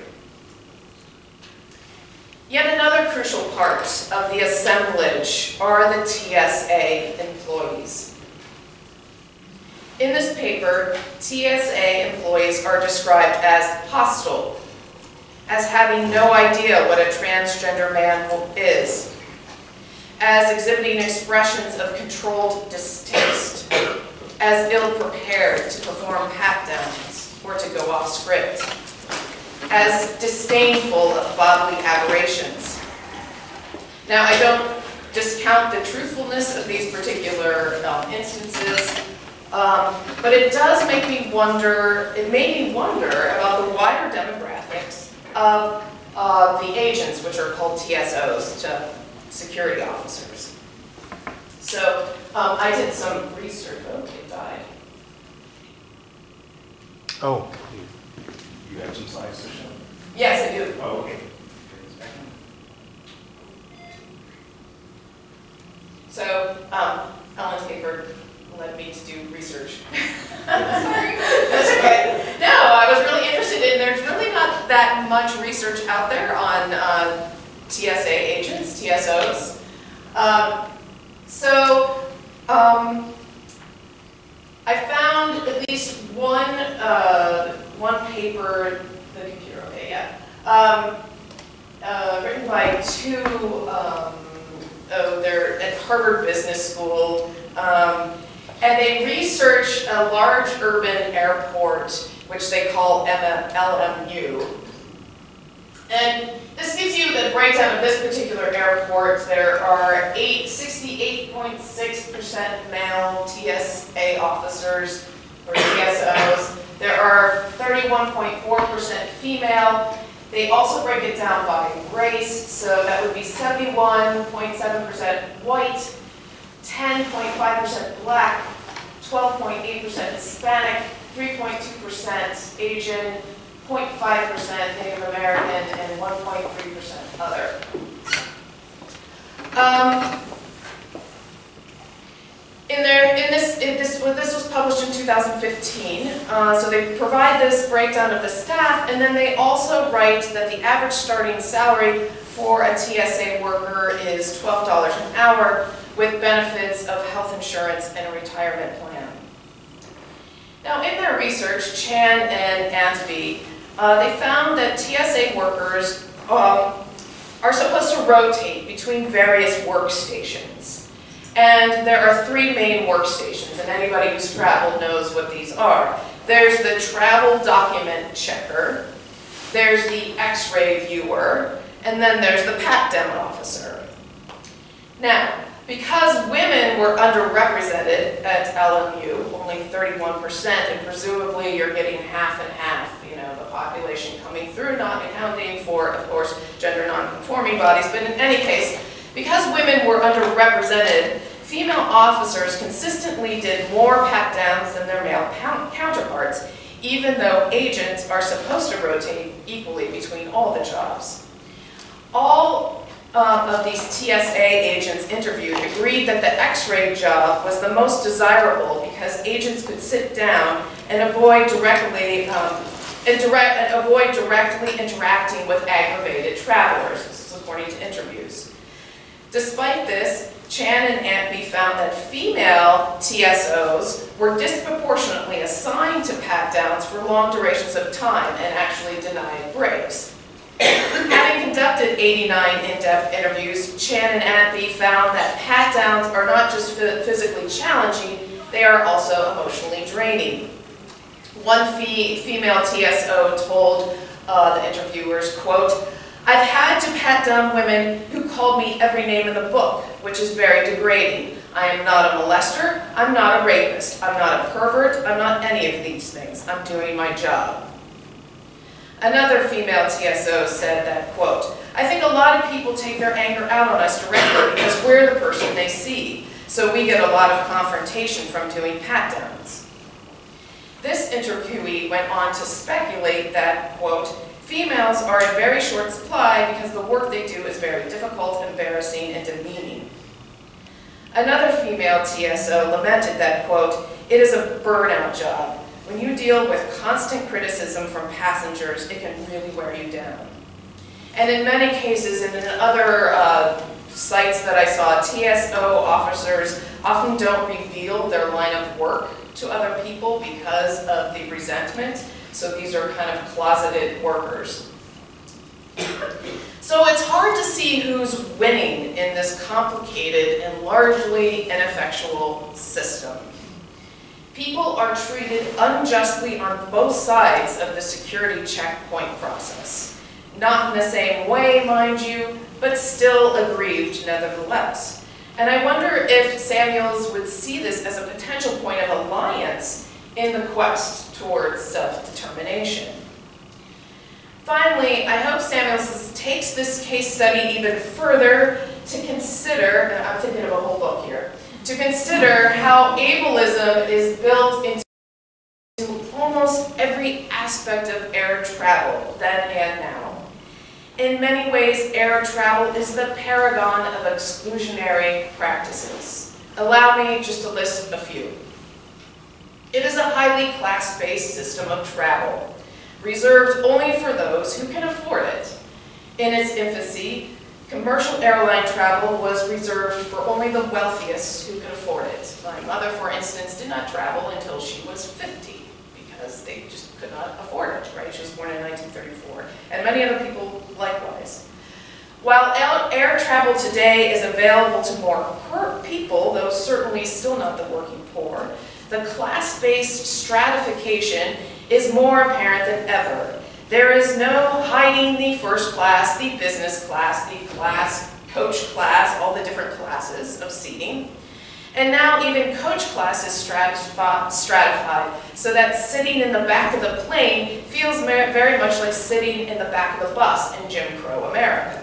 Yet another crucial part of the assemblage are the T S A employees. In this paper, T S A employees are described as hostile, as having no idea what a transgender man is, as exhibiting expressions of controlled distaste, as ill-prepared to perform pat-downs or to go off script, as disdainful of bodily aberrations. Now, I don't discount the truthfulness of these particular um, instances, um, but it does make me wonder, it made me wonder about the wider demographics of uh, the agents, which are called T S Os, to security officers. So um, I did some research. Oh, it died. Oh. You have some slides to show? Yes, I do. Oh, okay. So um, Ellen's paper led me to do research. Sorry. That's okay. No, I was really interested in, there's really not that much research out there on uh, T S A agents, T S Os. Um, so um, I found at least one, uh, one paper, the computer, okay, yeah, um, uh, written by two, um, oh, they're at Harvard Business School, um, and they research a large urban airport, which they call L M U. And this gives you the breakdown of this particular airport. There are sixty-eight point six percent male T S A officers, or T S Os. There are thirty-one point four percent female. They also break it down by race, so that would be seventy-one point seven percent white, ten point five percent black, twelve point eight percent Hispanic, three point two percent Asian, zero point five percent Native American, and one point three percent other. Um, in their, in this, in this, well, this was published in two thousand fifteen, uh, so they provide this breakdown of the staff, and then they also write that the average starting salary for a T S A worker is twelve dollars an hour, with benefits of health insurance and a retirement plan. Now, in their research, Chan and Antby, uh, they found that T S A workers um, are supposed to rotate between various workstations. And there are three main workstations, and anybody who's traveled knows what these are. There's the travel document checker, there's the X-ray viewer, and then there's the pat-down officer. Now, because women were underrepresented at L M U, only thirty-one percent, and presumably you're getting half and half, you know, the population coming through, not accounting for, of course, gender non-conforming bodies, but in any case, because women were underrepresented, female officers consistently did more pat-downs than their male counterparts, even though agents are supposed to rotate equally between all the jobs. All um, of these T S A agents interviewed agreed that the X-ray job was the most desirable because agents could sit down and avoid directly um, and direct, and avoid directly interacting with aggravated travelers. This is according to interviews. Despite this, Chan and Antby found that female T S Os were disproportionately assigned to pat-downs for long durations of time and actually denied breaks. Having conducted eighty-nine in-depth interviews, Chan and Antby found that pat-downs are not just physically challenging, they are also emotionally draining. One fee female T S O told uh, the interviewers, quote, "I've had to pat down women who called me every name in the book, which is very degrading. I am not a molester, I'm not a rapist, I'm not a pervert, I'm not any of these things. I'm doing my job." Another female T S O said that, quote, "I think a lot of people take their anger out on us directly because we're the person they see, so we get a lot of confrontation from doing pat-downs." This interviewee went on to speculate that, quote, "Females are in very short supply because the work they do is very difficult, embarrassing, and demeaning." Another female T S O lamented that, quote, "It is a burnout job. When you deal with constant criticism from passengers, it can really wear you down." And in many cases, and in other uh, sites that I saw, T S O officers often don't reveal their line of work to other people because of the resentment. So these are kind of closeted workers. So it's hard to see who's winning in this complicated and largely ineffectual system. People are treated unjustly on both sides of the security checkpoint process. Not in the same way, mind you, but still aggrieved nevertheless. And I wonder if Samuels would see this as a potential point of alliance in the quest towards self-determination. Finally, I hope Samuels takes this case study even further to consider, and I'm thinking of a whole book here, to consider how ableism is built into almost every aspect of air travel, then and now. In many ways, air travel is the paragon of exclusionary practices. Allow me just to list a few. It is a highly class-based system of travel, reserved only for those who can afford it. In its infancy, commercial airline travel was reserved for only the wealthiest who could afford it. My mother, for instance, did not travel until she was fifty because they just could not afford it, right? She was born in nineteen thirty-four, and many other people likewise. While air travel today is available to more poor people, though certainly still not the working poor, the class-based stratification is more apparent than ever. There is no hiding the first class, the business class, the class, coach class, all the different classes of seating. And now even coach class is stratified, so that sitting in the back of the plane feels very much like sitting in the back of the bus in Jim Crow America.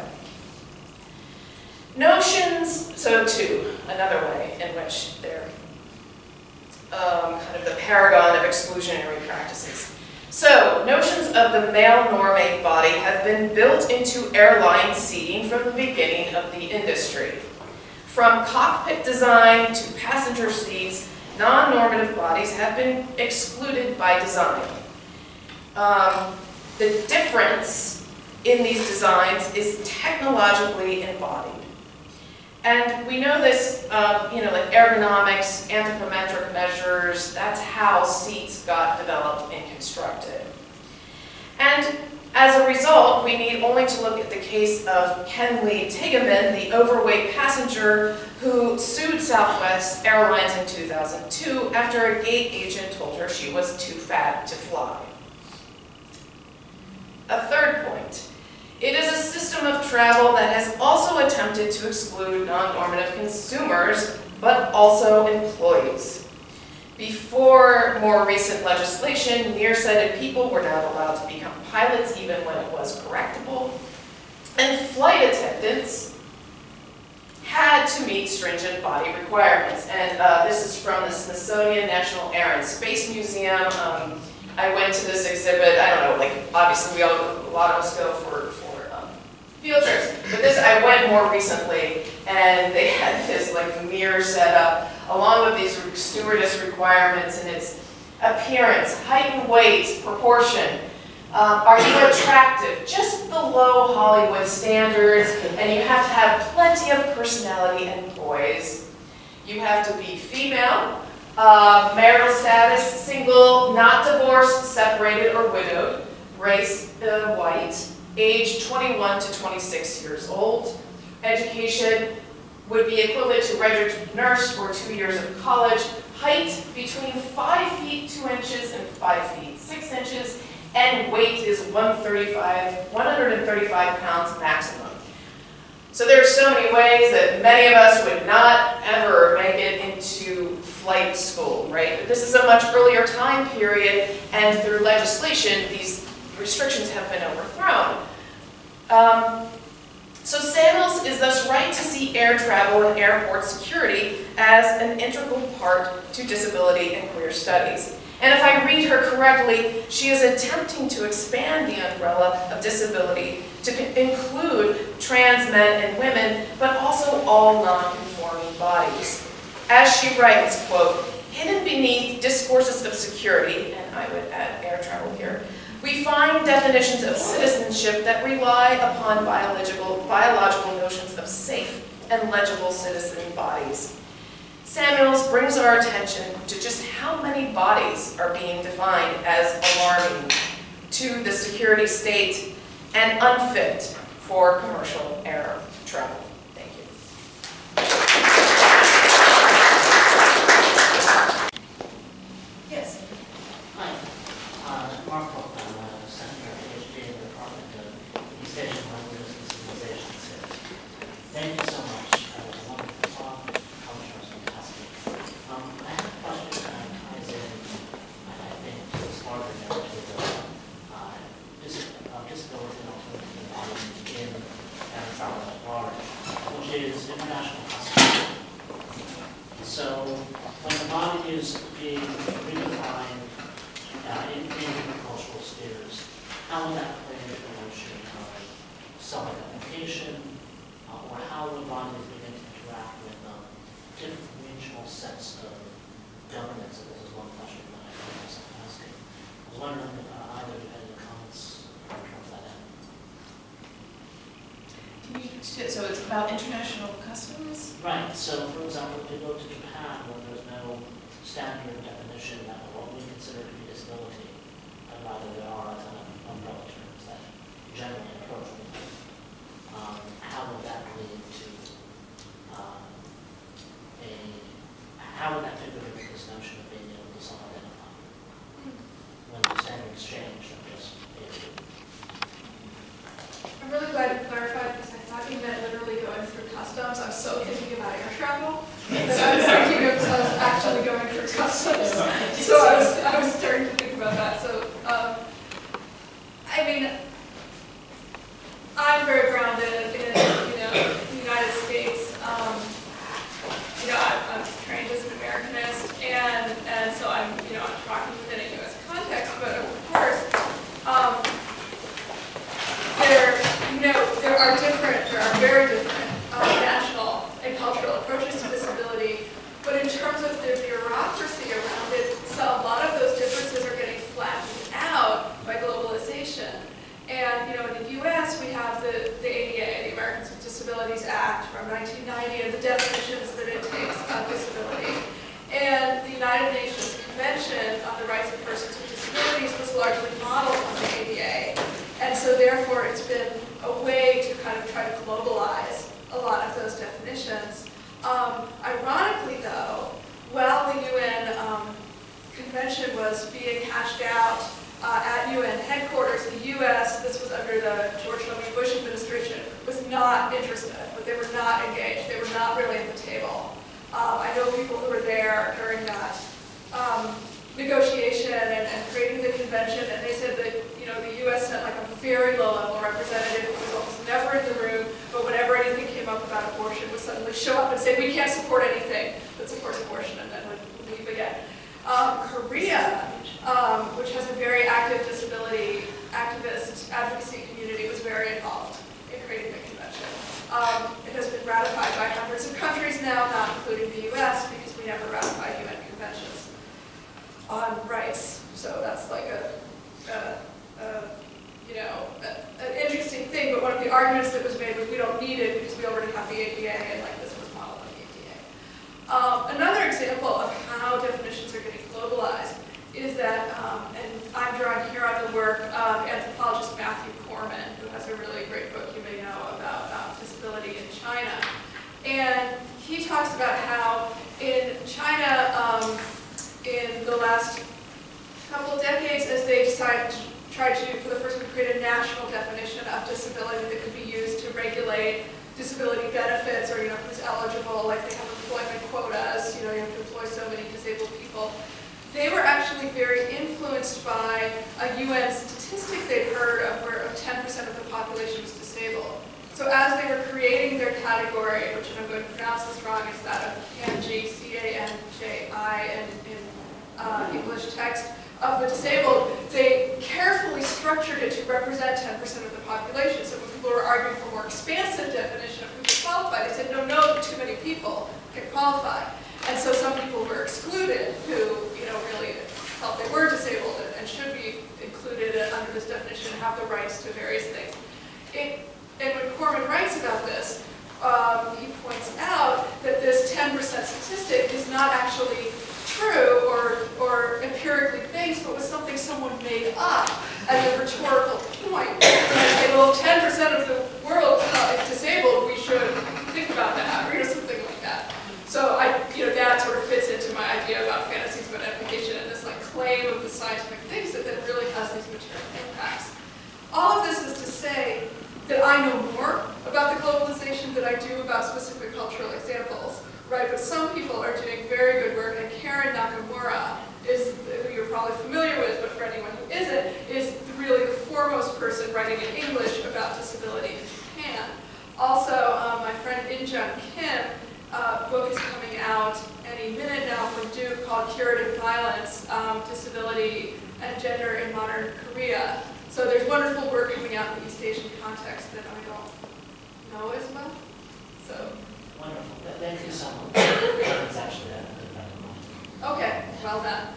Notions, so too, another way in which they're um, kind of the paragon of exclusionary practices. So, notions of the male normate body have been built into airline seating from the beginning of the industry. From cockpit design to passenger seats, non-normative bodies have been excluded by design. Um, the difference in these designs is technologically embodied. And we know this, um, you know, like ergonomics, anthropometric measures, that's how seats got developed and constructed. And as a result, we need only to look at the case of Ken Lee Tigeman, the overweight passenger who sued Southwest Airlines in two thousand two after a gate agent told her she was too fat to fly. A third point. It is a system of travel that has also attempted to exclude non-normative consumers, but also employees. Before more recent legislation, nearsighted people were not allowed to become pilots even when it was correctable, and flight attendants had to meet stringent body requirements. And uh, this is from the Smithsonian National Air and Space Museum. Um, I went to this exhibit, I don't know, like obviously we all, a lot of us go for, for um, field trips, but this, I went more recently, and they had this like mirror set up along with these stewardess requirements, and its appearance, height and weight, proportion. Um, are you attractive? Just below Hollywood standards, and you have to have plenty of personality and poise. You have to be female, uh, marital status, single, not divorced, separated, or widowed, race, uh, white, age twenty-one to twenty-six years old, education would be equivalent to registered nurse or two years of college, height between five feet two inches and five feet six inches, and weight is one hundred thirty-five pounds maximum. So there are so many ways that many of us would not ever make it into flight school, right? But this is a much earlier time period, and through legislation, these restrictions have been overthrown. Um, So Samuels is thus right to see air travel and airport security as an integral part to disability and queer studies. And if I read her correctly, she is attempting to expand the umbrella of disability to include trans men and women, but also all non-conforming bodies. As she writes, quote, hidden beneath discourses of security, and I would add air travel here, we find definitions of citizenship that rely upon biological, biological notions of safe and legible citizen bodies. Samuels brings our attention to just how many bodies are being defined as alarming to the security state and unfit for commercial air travel. Thank you. Yes. Hi, uh, Mark Hope, I'm a Senator PhD in the Department of East Asian Languages and Civilizations here. Thank you so much. That was a wonderful talk. Culture was fantastic. Um, I have a question that ties in, I think, to this larger narrative of uh, dis uh, disability and alternative embodiment in air travel at large, which is international custom. So, when the body is being redefined Uh, in, in cultural spheres, how would that play into the notion of self-identification, uh, or how would bodies begin to interact with um, different regional sets of governance? This is one question that I was asking. I was wondering if uh, either had any comments in terms of that end. Can you, so it's about international customs? Right. So, for example, if you go to Japan, where there's no standard definition of what we consider to be disability, and rather there are kind of umbrella terms that generally approach it. Um, how would that lead to um, a, how would that figure into this notion of being able to self-identify? When the standards change, and just able to. I'm really glad you clarified, because I thought you meant literally going through customs. I was so thinking about air travel that I was thinking of I was actually going through customs. So I was, I was starting to think about that. So um, are different, there are very different um, national and cultural approaches to disability, but in terms of the bureaucracy around it, so a lot of those differences are getting flattened out by globalization. And you know, in the U S we have the, the A D A, the Americans with Disabilities Act from nineteen ninety, and the definitions that it takes of disability. And the United Nations Convention on the Rights of Persons with Disabilities was largely modeled on the A D A. And so therefore it's been a way to kind of try to globalize a lot of those definitions. Um, ironically though, while the U N um, Convention was being hashed out uh, at U N headquarters, the U S, this was under the George W. Bush administration, was not interested, but they were not engaged, they were not really at the table. Um, I know people who were there during that um, negotiation and, and creating the convention, and they said that you know the U S sent like a very low-level representative who was almost never in the room, but whenever anything came up about abortion, would suddenly show up and say, we can't support anything that supports abortion, and then would leave again. Um, Korea, um, which has a very active disability activist advocacy community, was very involved in creating the convention. Um, it has been ratified by hundreds of countries now, not including the U S, because we never ratify U N conventions on rights. So that's like a, a, a you know, a, an interesting thing. But one of the arguments that was made was we don't need it because we already have the A D A, and like this was modeled on the A D A. Um, another example of how definitions are getting globalized is that, um, and I'm drawing here on the work of anthropologist Matthew Corman, who has a really great book you may know about um, disability in China. And he talks about how in China, um, in the last couple decades, as they decided to try to, for the first time, create a national definition of disability that could be used to regulate disability benefits, or you know, who's eligible, like they have employment quotas, you know, you have to employ so many disabled people. They were actually very influenced by a U N statistic they'd heard of where ten percent of the population was disabled. So as they were creating their category, which I'm going to pronounce this wrong, is that of C A N J, C A N J I in, in uh, English text, of the disabled, they carefully structured it to represent ten percent of the population. So when people were arguing for a more expansive definition of who could qualify, they said, no, no, too many people can qualify. And so some people were excluded who, you know, really felt they were disabled and, and should be included under this definition and have the rights to various things. It, and when Corman writes about this, um, he points out that this ten percent statistic is not actually true or, or empirically based, but was something someone made up as a rhetorical point. Like, say, well, if ten percent of the world uh, is disabled, we should think about that, or you know, something like that. So I, you know, that sort of fits into my idea about fantasies about application and this like claim of the scientific things that then really has these material impacts. All of this is to say that I know more about the globalization than I do about specific cultural examples, right? But some people are doing very good work, and Karen Nakamura is, who you're probably familiar with, but for anyone who isn't, is really the foremost person writing in English about disability in Japan. Also, um, my friend In-jun Kim, Uh, book is coming out any minute now from Duke called Curative Violence, um, Disability and Gender in Modern Korea. So there's wonderful work coming out in the East Asian context that I don't know as well. So Wonderful. Thank you so much. It's actually a good friend of mine. okay, well done.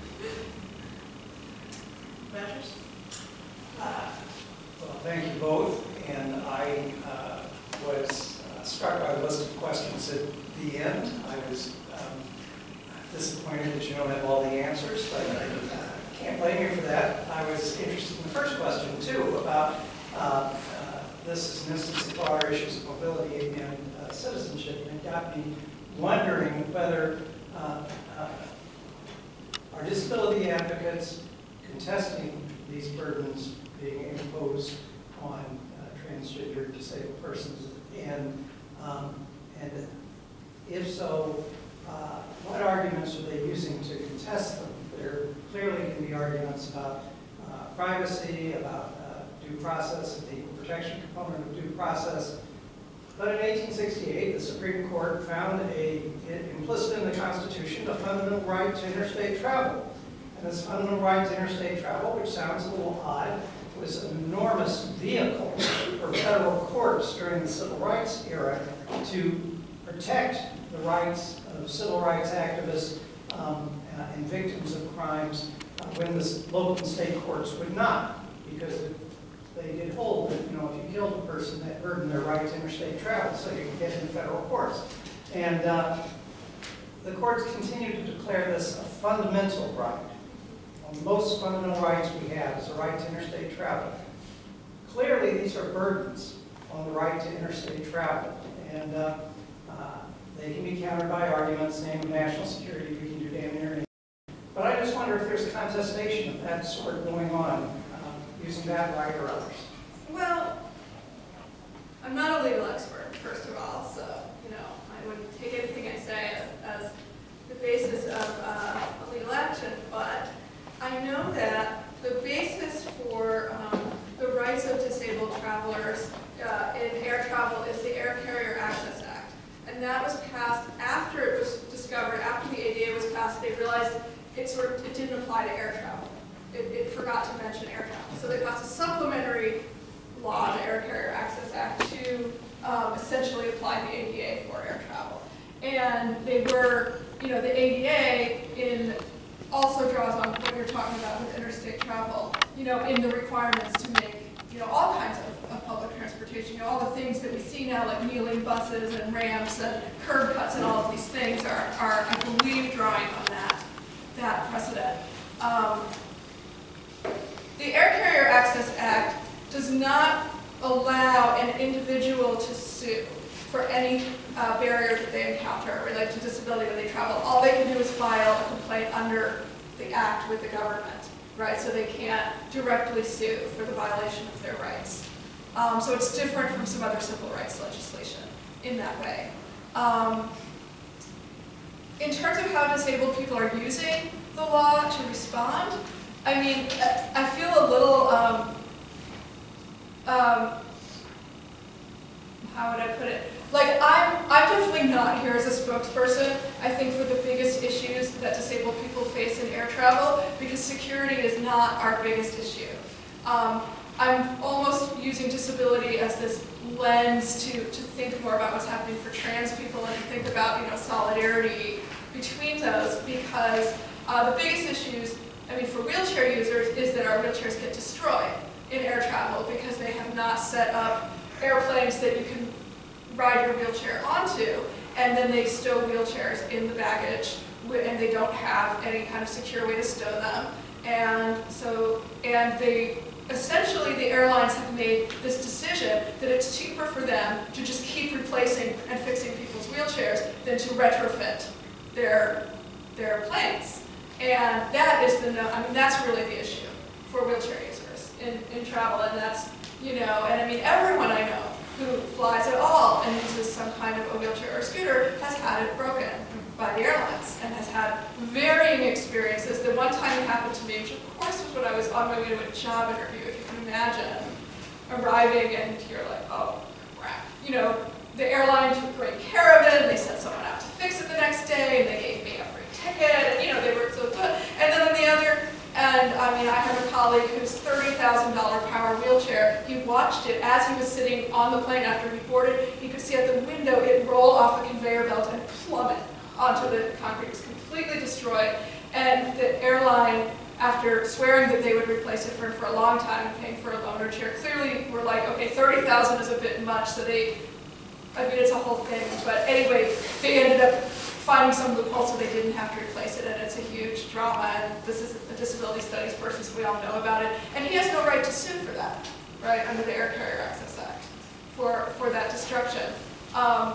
Measures? Uh, well, thank you both. And I uh, was struck by the list of questions at the end. I was um, disappointed that you don't have all the answers, but I uh, can't blame you for that. I was interested in the first question, too, about uh, uh, this is an instance of broader issues of mobility and uh, citizenship, and it got me wondering whether uh, uh, are disability advocates contesting these burdens being imposed on uh, transgender disabled persons, and Um, and if so, uh, what arguments are they using to contest them? There clearly can be arguments about uh, privacy, about uh, due process, and the equal protection component of due process. But in eighteen sixty-eight, the Supreme Court found a, implicit in the Constitution, a fundamental right to interstate travel. And this fundamental right to interstate travel, which sounds a little odd, was an enormous vehicle for federal courts courts during the civil rights era to protect the rights of civil rights activists um, uh, and victims of crimes uh, when the local and state courts would not, because they did hold that, you know, if you killed a person, that burdened their right to interstate travel, so you could get into federal courts. And uh, the courts continue to declare this a fundamental right. The most fundamental rights we have is the right to interstate travel. Clearly, these are burdens on the right to interstate travel, and uh, uh, they can be countered by arguments, namely national security, we can do damn near anything. But I just wonder if there's contestation of that sort going on, uh, using that right or others. Well, I'm not a legal expert, first of all, so, you know, I wouldn't take anything I say as, as the basis of uh, a legal action, but I know that the basis for um, the rights of disabled travelers uh, in air travel is the Air Carrier Access Act. And that was passed after it was discovered, after the A D A was passed, they realized it sort of it didn't apply to air travel. It, it forgot to mention air travel. So they passed a supplementary law, the Air Carrier Access Act, to um, essentially apply the A D A for air travel. And they were, you know, the A D A in also draws on what you're talking about with interstate travel, you know, in the requirements to make, you know, all kinds of, of public transportation. You know, all the things that we see now, like kneeling buses and ramps and curb cuts and all of these things are, are I believe, drawing on that, that precedent. Um, the Air Carrier Access Act does not allow an individual to sue for any uh, barrier that they encounter related to disability when they travel. All they can do is file a complaint under the act with the government, right? So they can't directly sue for the violation of their rights. Um, so it's different from some other civil rights legislation in that way. Um, in terms of how disabled people are using the law to respond, I mean, I feel a little, um, um, how would I put it? Like, I'm, I'm definitely not here as a spokesperson, I think, for the biggest issues that disabled people face in air travel, because security is not our biggest issue. Um, I'm almost using disability as this lens to, to think more about what's happening for trans people and to think about, you know, solidarity between those, because uh, the biggest issues, I mean, for wheelchair users, is that our wheelchairs get destroyed in air travel because they have not set up airplanes that you can ride your wheelchair onto, and then they stow wheelchairs in the baggage, and they don't have any kind of secure way to stow them. And so, and they, essentially the airlines have made this decision that it's cheaper for them to just keep replacing and fixing people's wheelchairs than to retrofit their, their planes. And that is the, no, I mean, that's really the issue for wheelchair users in, in travel, and that's, you know, and I mean, everyone I know who flies at all and uses some kind of a wheelchair or scooter has had it broken by the airlines and has had varying experiences. The one time it happened to me, which of course was when I was on my way to a job interview, if you can imagine, arriving and you're like, oh crap. You know, the airline took great care of it, and they sent someone out to fix it the next day, and they gave me a free ticket, and you know, they were so good. And then on the other, and I mean, I have a colleague whose thirty thousand dollar power wheelchair, he watched it as he was sitting on the plane after he boarded. He could see at the window it roll off a conveyor belt and plummet onto the concrete. It was completely destroyed. And the airline, after swearing that they would replace it for him for a long time and paying for a loaner chair, clearly were like, okay, thirty thousand is a bit much, so they, I mean, it's a whole thing. But anyway, they ended up finding some loophole so they didn't have to replace it, and it's a huge drama, and this is a disability studies person, so we all know about it. And he has no right to sue for that, right, under the Air Carrier Access Act, for, for that destruction. Um,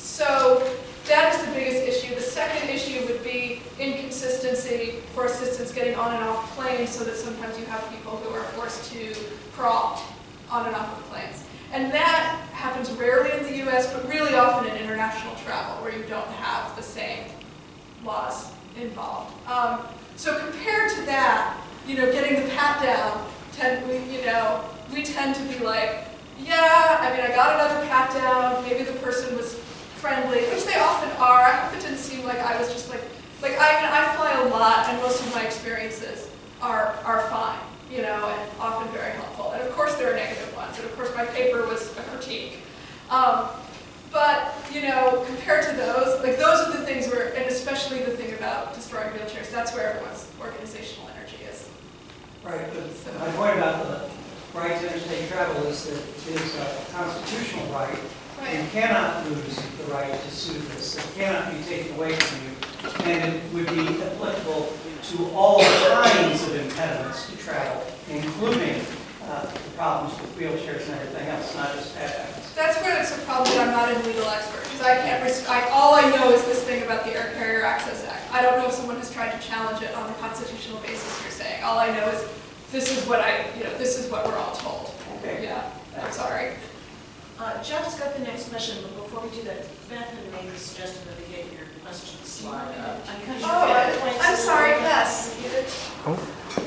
so that is the biggest issue. The second issue would be inconsistency for assistants getting on and off planes, so that sometimes you have people who are forced to crawl on and off of planes. And that happens rarely in the U S, but really often in international travel, where you don't have the same laws involved. Um, so compared to that, you know, getting the pat down, tend, we, you know, we tend to be like, yeah, I mean, I got another pat down, maybe the person was friendly, which they often are. I hope it didn't seem like I was just like, like I mean, I fly a lot, and most of my experiences are, are fine, you know, and often very helpful. And of course there are negative ones, and of course my paper was a critique. Um, but, you know, compared to those, like those are the things where, and especially the thing about destroying wheelchairs, that's where everyone's organizational energy is. Right, but my point about the right to interstate travel is that it is a constitutional right. Right. You cannot lose the right to sue this. It cannot be taken away from you. And it would be applicable to all kinds of impediments to travel, including uh, the problems with wheelchairs and everything else, not just pedicabs. That's where it's a problem that I'm not a legal expert, because I can't, res I, all I know is this thing about the Air Carrier Access Act. I don't know if someone has tried to challenge it on the constitutional basis you're saying. All I know is this is what I, you know, this is what we're all told. Okay. Yeah, I'm sorry. Uh, Jeff's got the next question, but before we do that, Beth had made the suggestion that we get your question slide up. Oh, I, I'm sorry, yes. Oh.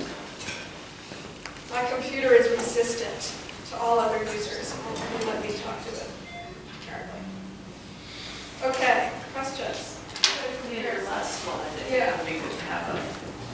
My computer is resistant to all other users. It won't let me talk to it, apparently. Okay, questions? Yeah, your last slide. Yeah. We could have a.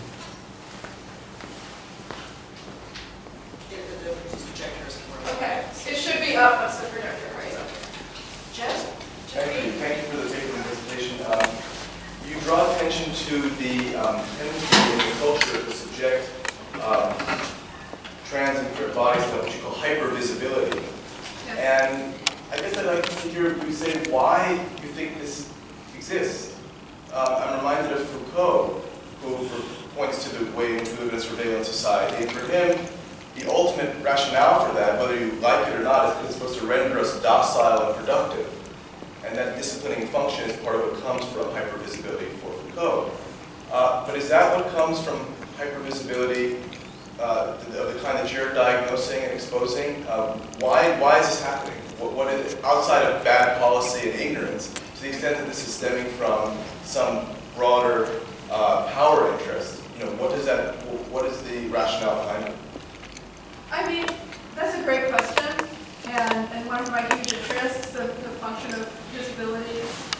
Okay, it should be up once the projector, right? Jeff? Thank you, thank you for the paper and presentation. Um, you draw attention to the um, tendency in the culture to subject um, trans and queer bodies to what you call hypervisibility. Yes. And I guess I'd like to hear you say why you think this exists. Uh, I'm reminded of Foucault, who points to the way in which we live in a surveillance society. And for him, the ultimate rationale for that, whether you like it or not, is that it's supposed to render us docile and productive. And that disciplining function is part of what comes from hypervisibility for Foucault. Uh, but is that what comes from hypervisibility uh, of the kind that you're diagnosing and exposing? Um, why, why is this happening? What, what is it, outside of bad policy and ignorance, to the extent that this is stemming from some broader uh, power interest? You know, what does that? What is the rationale behind it? I mean, that's a great question, and, and one of my huge interests, the, the function of visibility.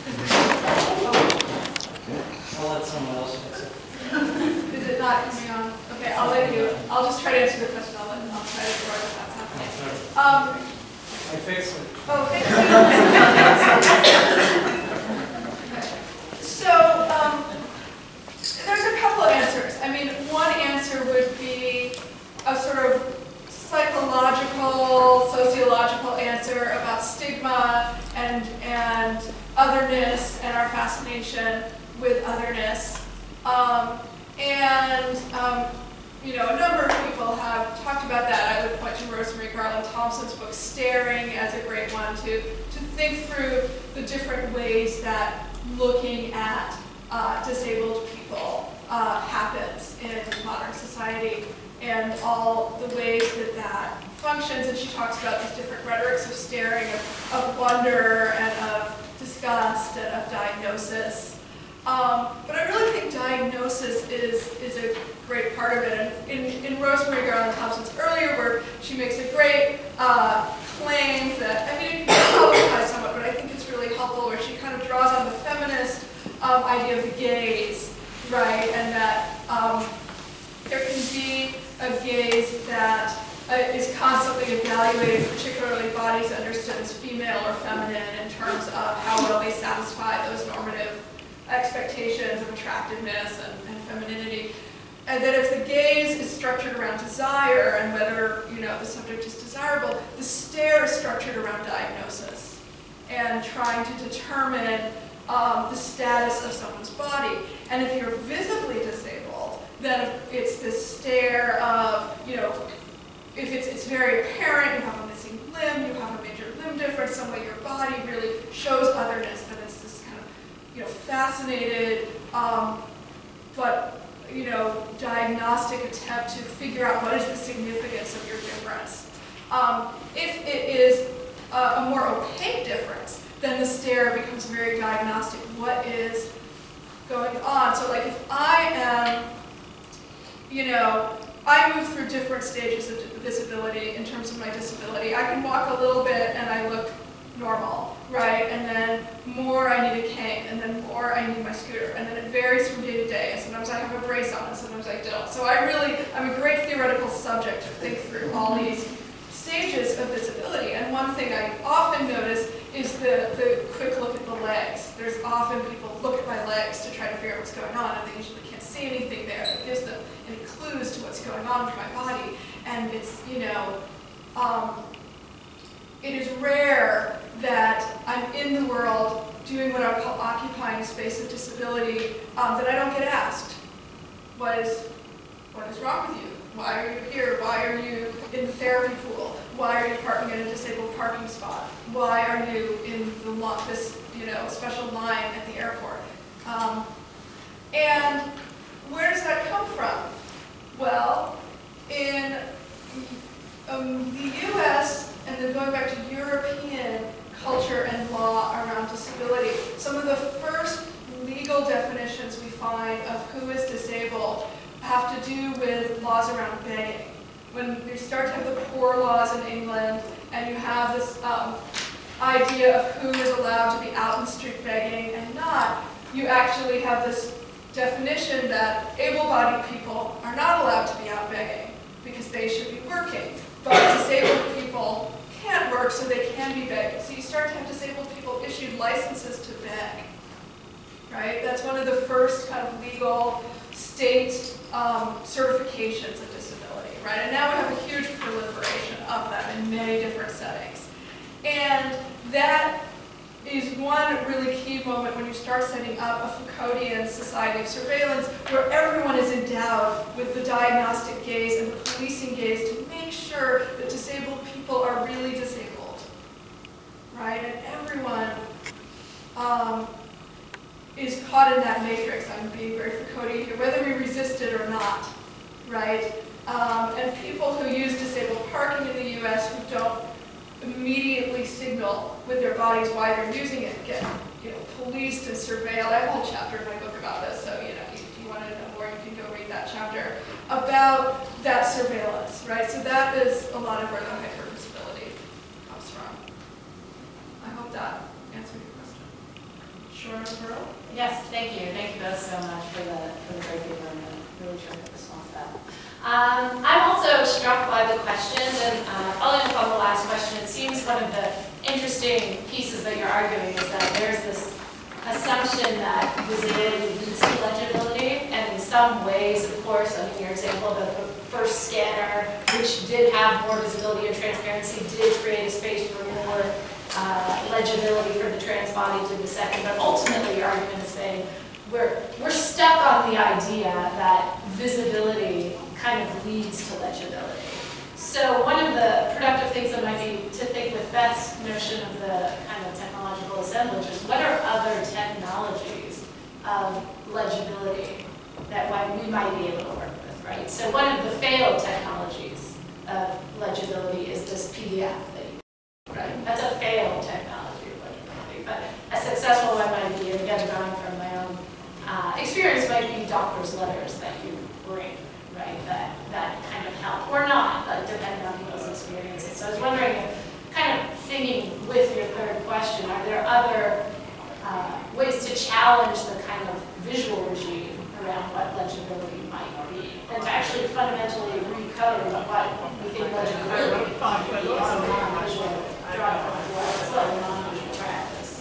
I'll let someone else fix it. Is it not coming on? Okay, I'll let you, I'll just try to answer the question, I'll let, I'll try to ignore if that's happening. Um, I fixed it. oh, thank you. Okay. So, um, there's a couple of answers. I mean, one answer would be a sort of psychological, sociological answer about stigma and, and otherness and our fascination with otherness. Um, and, um, you know, a number of people have talked about that. I would point to Rosemary Garland Thompson's book, Staring, as a great one to, to think through the different ways that looking at uh, disabled people uh, happens in modern society, and all the ways that that functions. And she talks about these different rhetorics of staring, of, of wonder, and of disgust, and of diagnosis. Um, but I really think diagnosis is, is a great part of it. And in, in Rosemary Garland Thompson's earlier work, she makes a great uh, claim that, I mean, it can be qualified somewhat, but I think it's really helpful, where she kind of draws on the feminist um, idea of the gaze, right? And that um, there can be a gaze that uh, is constantly evaluating particularly bodies understood as female or feminine in terms of how well they satisfy those normative expectations of attractiveness and, and femininity. And that if the gaze is structured around desire and whether, you know, the subject is desirable, the stare is structured around diagnosis and trying to determine um, the status of someone's body. And if you're visibly disabled, then it's this stare of, you know, if it's, it's very apparent, you have a missing limb, you have a major limb difference, some way your body really shows otherness, that it's this kind of, you know, fascinated, um, but, you know, diagnostic attempt to figure out what is the significance of your difference. Um, if it is a, a more opaque difference, then the stare becomes very diagnostic. What is going on? So, like, if I am, you know, I move through different stages of visibility in terms of my disability. I can walk a little bit and I look normal, right? And then more I need a cane, and then more I need my scooter, and then it varies from day to day. And sometimes I have a brace on, and sometimes I don't. So I really, I'm a great theoretical subject to think through all these stages of visibility. And one thing I often notice the, the quick look at the legs. There's often people look at my legs to try to figure out what's going on, and they usually can't see anything there that gives them any clues to what's going on with my body. And it's, you know, um, it is rare that I'm in the world doing what I would call occupying a space of disability, um, that I don't get asked, what is, what is wrong with you? Why are you here? Why are you in the therapy pool? Why are you parking in a disabled parking spot? Why are you in the lo this you know special line at the airport? Um, and where does that come from? Well, in um, the U S and then going back to European culture and law around disability, some of the first legal definitions we find of who is disabled have to do with laws around begging. When you start to have the poor laws in England, and you have this um, idea of who is allowed to be out in the street begging and not, you actually have this definition that able-bodied people are not allowed to be out begging because they should be working, but disabled people can't work, so they can be begging. So you start to have disabled people issued licenses to beg, right? That's one of the first kind of legal state um, certifications of disability, right? And now we have a huge proliferation of them in many different settings. And that is one really key moment when you start setting up a Foucauldian society of surveillance where everyone is endowed with the diagnostic gaze and the policing gaze to make sure that disabled people are really disabled, right? And everyone um, is caught in that matrix. I'm being very Foucauldian here, whether we resist it or not, right? Um, and people who use disabled parking in the U S who don't immediately signal with their bodies why they're using it get, you know, policed and surveilled. I have a whole chapter in my book about this, so you know, if you want to know more, you can go read that chapter about that surveillance, right? So that is a lot of where the hyperdisability comes from. I hope that answered your question. Sure, Pearl? Yes, thank you. Thank you both so much for the, for the great paper and the really terrific response to that. Um, I'm also struck by the questions, and uh, following up on the last question, it seems one of the interesting pieces that you're arguing is that there's this assumption that visibility leads to legibility, and in some ways, of course, I mean, your example of the first scanner, which did have more visibility and transparency, did create a space for more uh, legibility for the trans body to the second, but ultimately your argument is saying we're, we're stuck on the idea that visibility kind of leads to legibility. So one of the productive things that might be to think with Beth's notion of the kind of technological assemblage is what are other technologies of legibility that we might be able to work with, right? So one of the failed technologies of legibility is this P D F that you, right? That's a failed technology of legibility, but a successful one might be, and again, drawing from my own uh, experience, might be doctor's letters that you bring. Right, that, that kind of help, or not, like, depending on people's experiences. So I was wondering, kind of thinking with your third question, are there other uh, ways to challenge the kind of visual regime around what legibility might be, and to actually fundamentally recode what we think legibility might be as a non-visual drawing from the world, as well as a non-visual practice?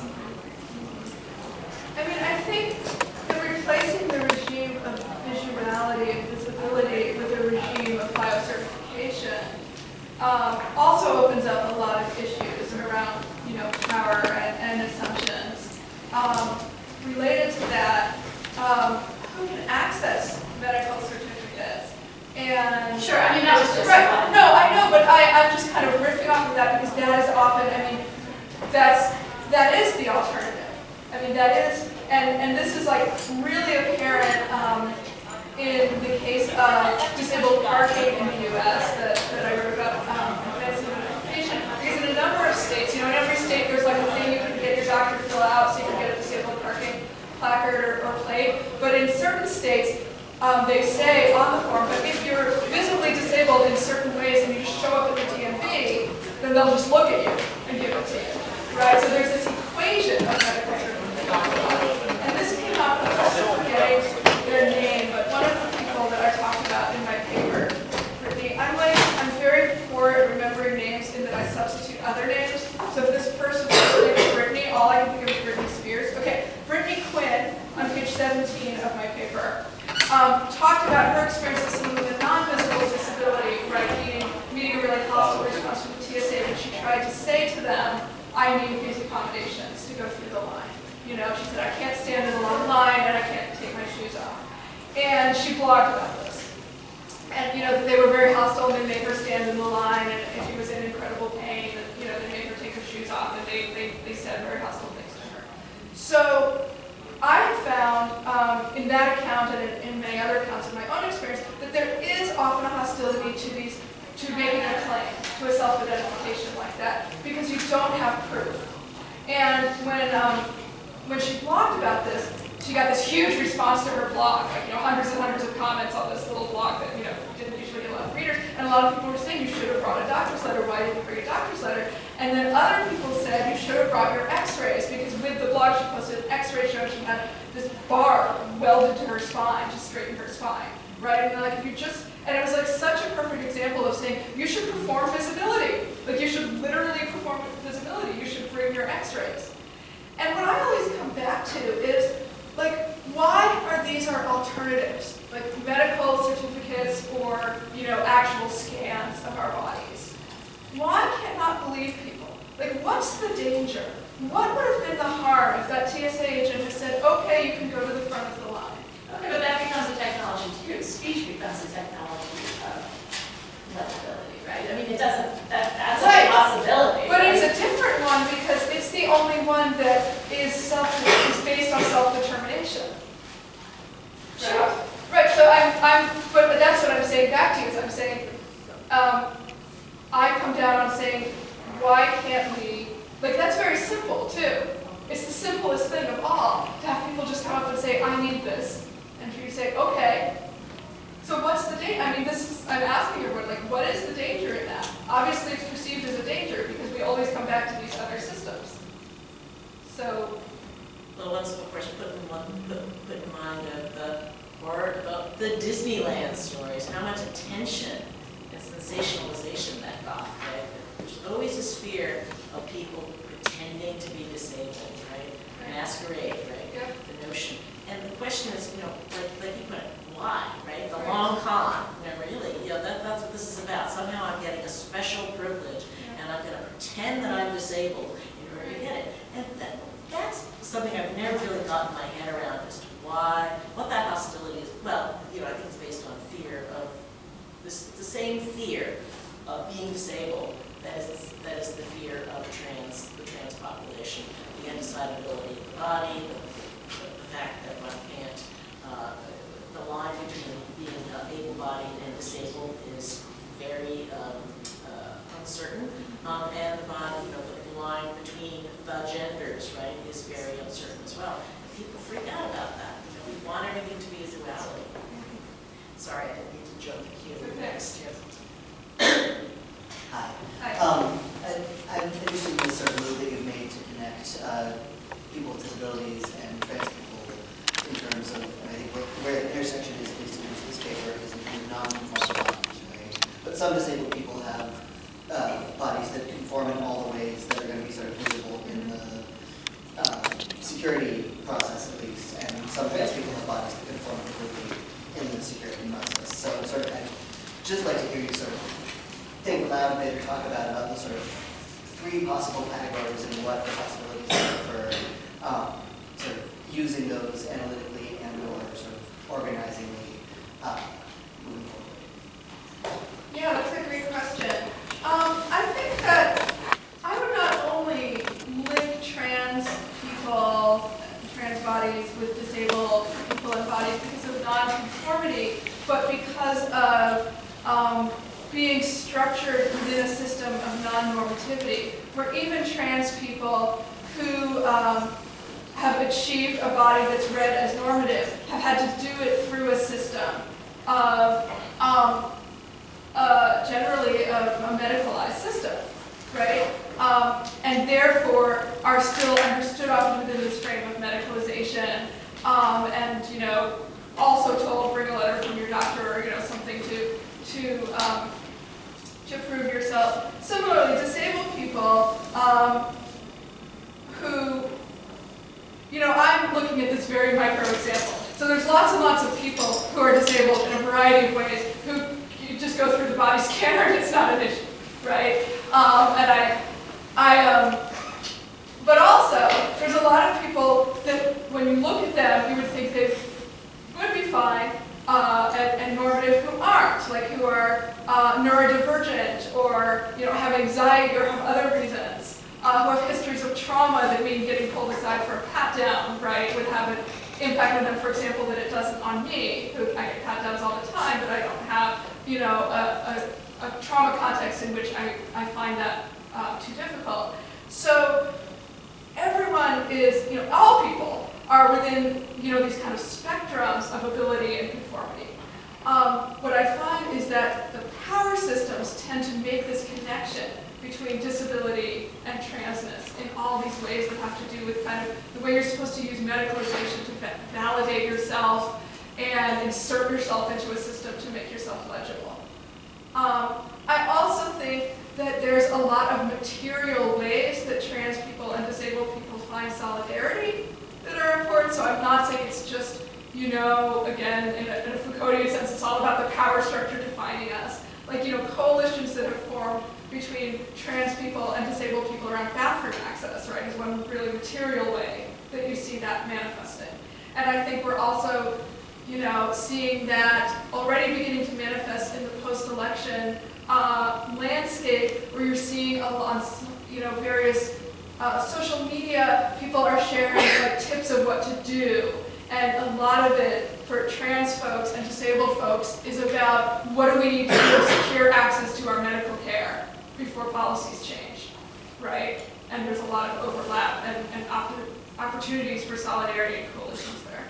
I mean, I think that replacing the regime of visuality and visibility with a regime of biocertification um, also opens up a lot of issues around, you know, power and, and assumptions. Um, related to that, um, who can access medical certificates? And sure, I mean that was just right. No, I know, but I, I'm just kind of riffing off of that because that is often, I mean, that's that is the alternative. I mean, that is, and and this is like really apparent. Um, in the case of disabled parking in the U S that, that I wrote about um, advanced identification, because in a number of states, you know, in every state there's like a thing you can get your doctor to fill out so you can get a disabled parking placard or, or plate, but in certain states um, they say on the form, but if you're visibly disabled in certain ways and you just show up at the D M V, then they'll just look at you and give it to you, right? So there's this equation of medical certification, and this came up, I'm also forgetting their name, but one of the people that I talked about in my paper, Brittany, I'm like, I'm very poor at remembering names in that I substitute other names. So if this person's name is Brittany, all I can think of is Britney Spears. Okay, Brittany Quinn, on page seventeen of my paper, um, talked about her experience as someone with a non-visible disability, right, meeting, meeting a really hostile response from the T S A when she tried to say to them, I need these accommodations to go through the line. You know, she said, I can't stand in a long line and I can't take my shoes off. And she blogged about this. And, you know, they were very hostile and they made her stand in the line and, and she was in incredible pain and, you know, they made her take her shoes off and they, they, they said very hostile things to her. So I found um, in that account and in, in many other accounts of my own experience that there is often a hostility to these, to making a claim, to a self-identification like that, because you don't have proof. And when, um, when she blogged about this, she got this huge response to her blog, like, you know, hundreds and hundreds of comments on this little blog that, you know, didn't usually get a lot of readers, and a lot of people were saying, you should have brought a doctor's letter, why didn't you bring a doctor's letter? And then other people said, you should have brought your x-rays, because with the blog she posted an x-ray showing she had this bar welded to her spine to straighten her spine, right? And they're like, if you just, and it was like such a perfect example of saying, you should perform visibility. Like, you should literally perform visibility, you should bring your x-rays. And what I always come back to is, like, why are these our alternatives? Like medical certificates or, you know, actual scans of our bodies. Why cannot believe people? Like, what's the danger? What would have been the harm if that T S A agent had said, okay, you can go to the front of the line? Okay, but that becomes a technology too. Speech becomes a technology of legibility, right? I mean, it doesn't, that, that's Right. a possibility. But right? it's a different one because it's the only one that is self is based on self-determination. Right. Right. So I'm I'm but, but that's what I'm saying back to you is I'm saying um, I come down on saying why can't we, like, that's very simple too. It's the simplest thing of all to have people just come up and say, I need this. And for you to say, okay. So what's the danger? I mean, this is, I'm asking everyone, like, what is the danger in that? Obviously, it's perceived as a danger because we always come back to these other systems. So, well, let's of course put in one, put, put in mind of the or the, the Disneyland stories, how much attention and sensationalization that got. Right? There's always this fear of people pretending to be disabled, right? Masquerade, right? yeah. The notion. And the question is, you know, like, like you put it, why, right? The long con, you know, really, you know, that, that's what this is about. Somehow I'm getting a special privilege, Yeah. and I'm going to pretend that I'm disabled in order to get it. And that, that's something I've never really gotten my head around as to why, what that hostility is. Well, you know, I think it's based on fear of this, the same fear of being disabled that is, that is the fear of trans, the trans population, the undecidability of the body, the, the, the fact that one can't, uh, the line between being uh, able-bodied and disabled is very um, uh, uncertain, um, and the body, you know, the line between the genders, right, is very uncertain as well. People freak out about that. You know, we want everything to be a duality. Sorry, I didn't mean to jump the queue. Okay. Next, yes. Hi. Hi. Um, I, I'm interested in this sort of move that you've made to connect uh, people with disabilities and trans people in terms of, and I think where, where the intersection is, at least in this paper, is in terms of non-conforming bodies, right? But some disabled people have uh, bodies that conform in all the ways that are going to be sort of visible in the uh, security process, at least, and some trans people have bodies that conform completely in the security process. So sort of, I'd just like to hear you sort of think aloud a bit or talk about, about the sort of three possible categories and what the possibilities are for um, sort of using those analytically and or sort of organizingly uh, moving forward. Yeah, that's a great question. Um, I think that I would not only link trans people, trans bodies with disabled people and bodies because of non-conformity, but because of um, being structured within a system of non-normativity, where even trans people who um, have achieved a body that's read as normative have had to do it through a system of um, uh, generally a, a medicalized system, right? Um, and therefore are still understood often within this frame of medicalization, um, and you know, also told bring a letter from your doctor or you know something to to um, to prove yourself. Similarly, disabled people um, who lots and lots of people who are disabled in a variety of ways who you just go through the body scanner and it's not an issue, right? Um, and I, I, um, but also, there's a lot of people that when you look at them, you would think they would be fine, uh, and, and normative who aren't, like who are uh, neurodivergent or you know have anxiety or have other reasons, uh, who have histories of trauma that mean getting pulled aside for a pat down, right, would have an impact on them, for example, that it doesn't on me, who I get pat downs all the time, but I don't have, you know, a, a, a trauma context in which I, I find that uh, too difficult. So everyone is, you know, all people are within, you know, these kind of spectrums of ability and conformity. Um, what I find is that the power systems tend to make this connection between disability and transness in all these ways that have to do with kind of the way you're supposed to use medicalization to validate yourself and insert yourself into a system to make yourself legible. Um, I also think that there's a lot of material ways that trans people and disabled people find solidarity that are important. So I'm not saying it's just, you know, again, in a, in a Foucauldian sense, it's all about the power structure defining us. Like, you know, coalitions that have formed between trans people and disabled people around bathroom access, right, is one really material way that you see that manifesting. And I think we're also, you know, seeing that already beginning to manifest in the post-election uh, landscape, where you're seeing a lot, you know, various uh, social media, people are sharing like tips of what to do, and a lot of it for trans folks and disabled folks is about what do we need to do to secure access to our medical care before policies change, right? And there's a lot of overlap and, and opp opportunities for solidarity and coalitions there.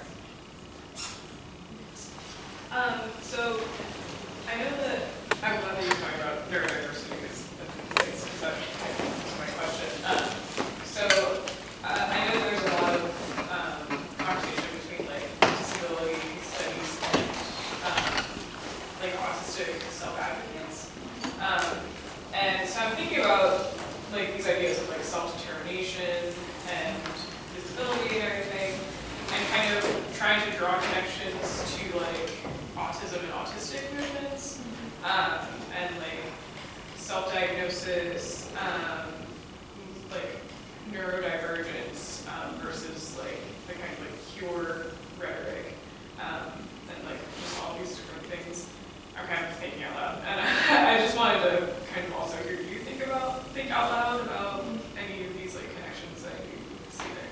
Um, so I know that I'm glad that you're talking about neurodiversity because that's exactly my question. Um, so uh, I know there's a lot of um, conversation between like disability studies and um, like autistic self-advocates. Um, and so I'm thinking about like these ideas of like self-determination and disability and everything, and kind of trying to draw connections to like autism and autistic movements, um, and like self-diagnosis, um, like neurodivergence um, versus like the kind of like cure rhetoric, um, and like just all these different things. I'm kind of thinking out loud, and I, I just wanted to kind of also hear you think about, think out loud about any of these like connections that you see there.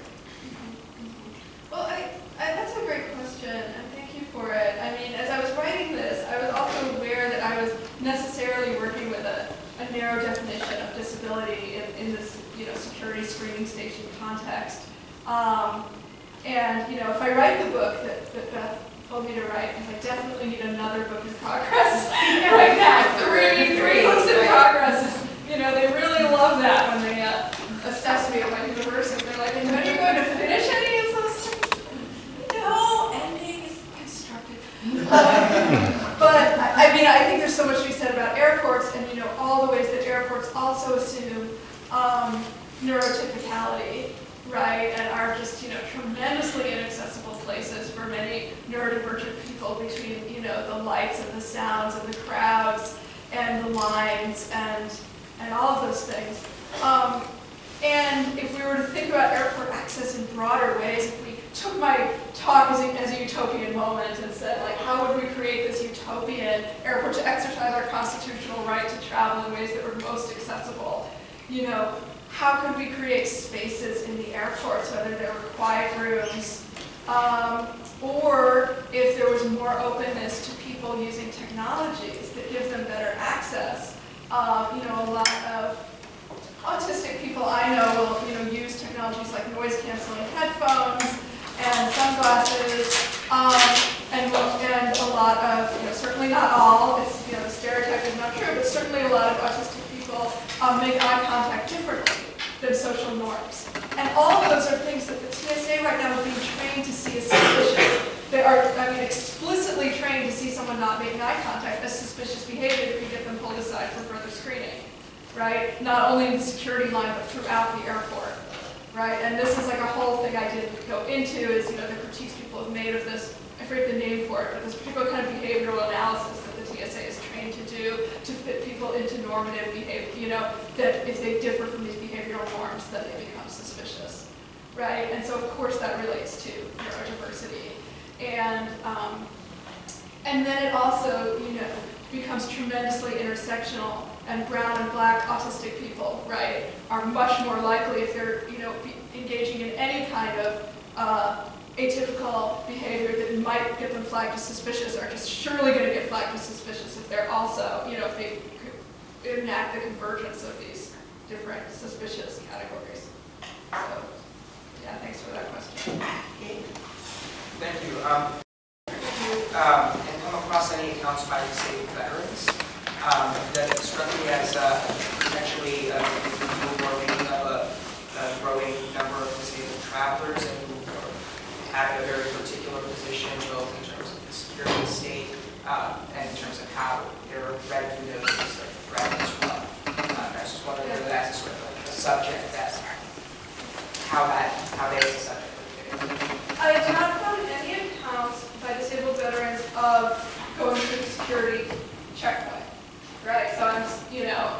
Well, I, I, that's a great question, and thank you for it. I mean, as I was writing this, I was also aware that I was necessarily working with a, a narrow definition of disability in, in this, you know, security screening station context. Um, and, you know, if I write the book that, that Beth told me to write, because I definitely need another book in progress. And like that, three, three books in progress is, you know, they really love that when they uh, assess me at my university. They're like, and when are you going to finish any of those things? No, ending is constructed. Um, but, I, I mean, I think there's so much to be said about airports and, you know, all the ways that airports also assume um, neurotypicality, right, and are just, you know, tremendously inaccessible places for many neurodivergent people between, you know, the lights and the sounds and the crowds and the lines and, and all of those things. Um, and if we were to think about airport access in broader ways, if we took my talk as a, as a utopian moment and said, like, how would we create this utopian airport to exercise our constitutional right to travel in ways that were most accessible? You know, how could we create spaces in the airports, whether there were quiet rooms, um, or if there was more openness to people using technologies that give them better access. Um, you know, a lot of autistic people I know will, you know, use technologies like noise-canceling headphones and sunglasses, um, and, and a lot of, you know, certainly not all, it's, you know, the stereotype is not true, but certainly a lot of autistic people um, make eye contact differently than social norms. And all of those are things that the T S A right now is being trained to see as suspicious. They are, I mean, explicitly trained to see someone not making eye contact as suspicious behavior if you get them pulled aside for further screening, right? Not only in the security line, but throughout the airport, right? And this is like a whole thing I didn't go into is, you know, the critiques people have made of this I forget the name for it, but this particular kind of behavioral analysis that the T S A is trained to do to fit people into normative behavior, you know, that if they differ from these behavioral norms, then they become suspicious, right? And so of course that relates to neurodiversity. And, um, and then it also, you know, becomes tremendously intersectional, and brown and black autistic people, right, are much more likely if they're, you know, be engaging in any kind of uh, atypical behavior that might get them flagged as suspicious, are just surely going to get flagged as suspicious if they're also, you know, if they enact the convergence of these different suspicious categories. So, yeah, thanks for that question. Thank you. Um, um, and come across any accounts by disabled veterans um, that struck me as uh, potentially uh, people were reading of a, a growing number of disabled travelers and who had a very particular position, both in terms of the security state um, and in terms of how they're read through those as a threat as well. Um, I was just wondering whether that's sort of like a subject that how that how they as a subject would fit into. I have not found any accounts by disabled veterans of going through the security checkpoint, right? So I'm, you know,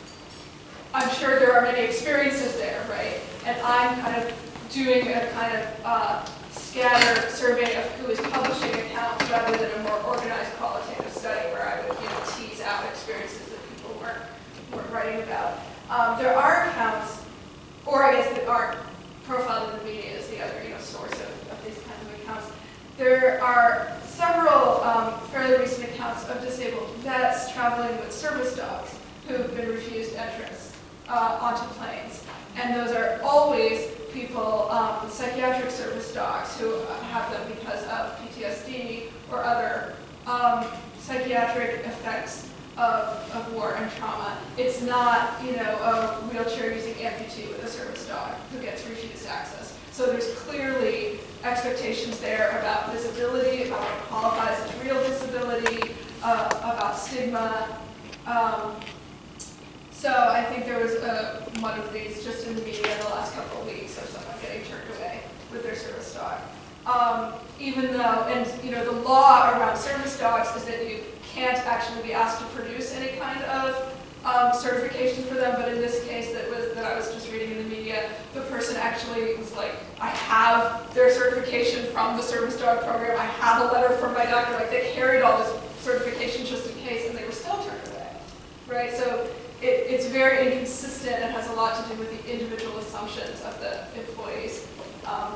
I'm sure there are many experiences there, right? And I'm kind of doing a kind of uh, scattered survey of who is publishing accounts rather than a more organized qualitative study where I would, you know, tease out experiences that people weren't, weren't writing about. Um, there are accounts, or I guess that aren't profiled in the media as the other, you know, source of, of these kinds of accounts. There are several um, fairly recent accounts of disabled vets traveling with service dogs who've been refused entrance uh, onto planes. And those are always people um, with psychiatric service dogs who have them because of P T S D or other um, psychiatric effects of, of war and trauma. It's not, you know, a wheelchair-using amputee with a service dog who gets refused access. So there's clearly expectations there about visibility, about what qualifies as real disability, uh, about stigma. Um, so I think there was a, one of these just in the media in the last couple of weeks of someone getting turned away with their service dog. Um, even though, and you know, the law around service dogs is that you can't actually be asked to produce any kind of um, certification for them, but in this case that was that I was just reading in the media, the person actually was like, I have their certification from the service dog program, I have a letter from my doctor, like they carried all this certification just in case, and they were still turned away, right? So it, it's very inconsistent and has a lot to do with the individual assumptions of the employees. Um,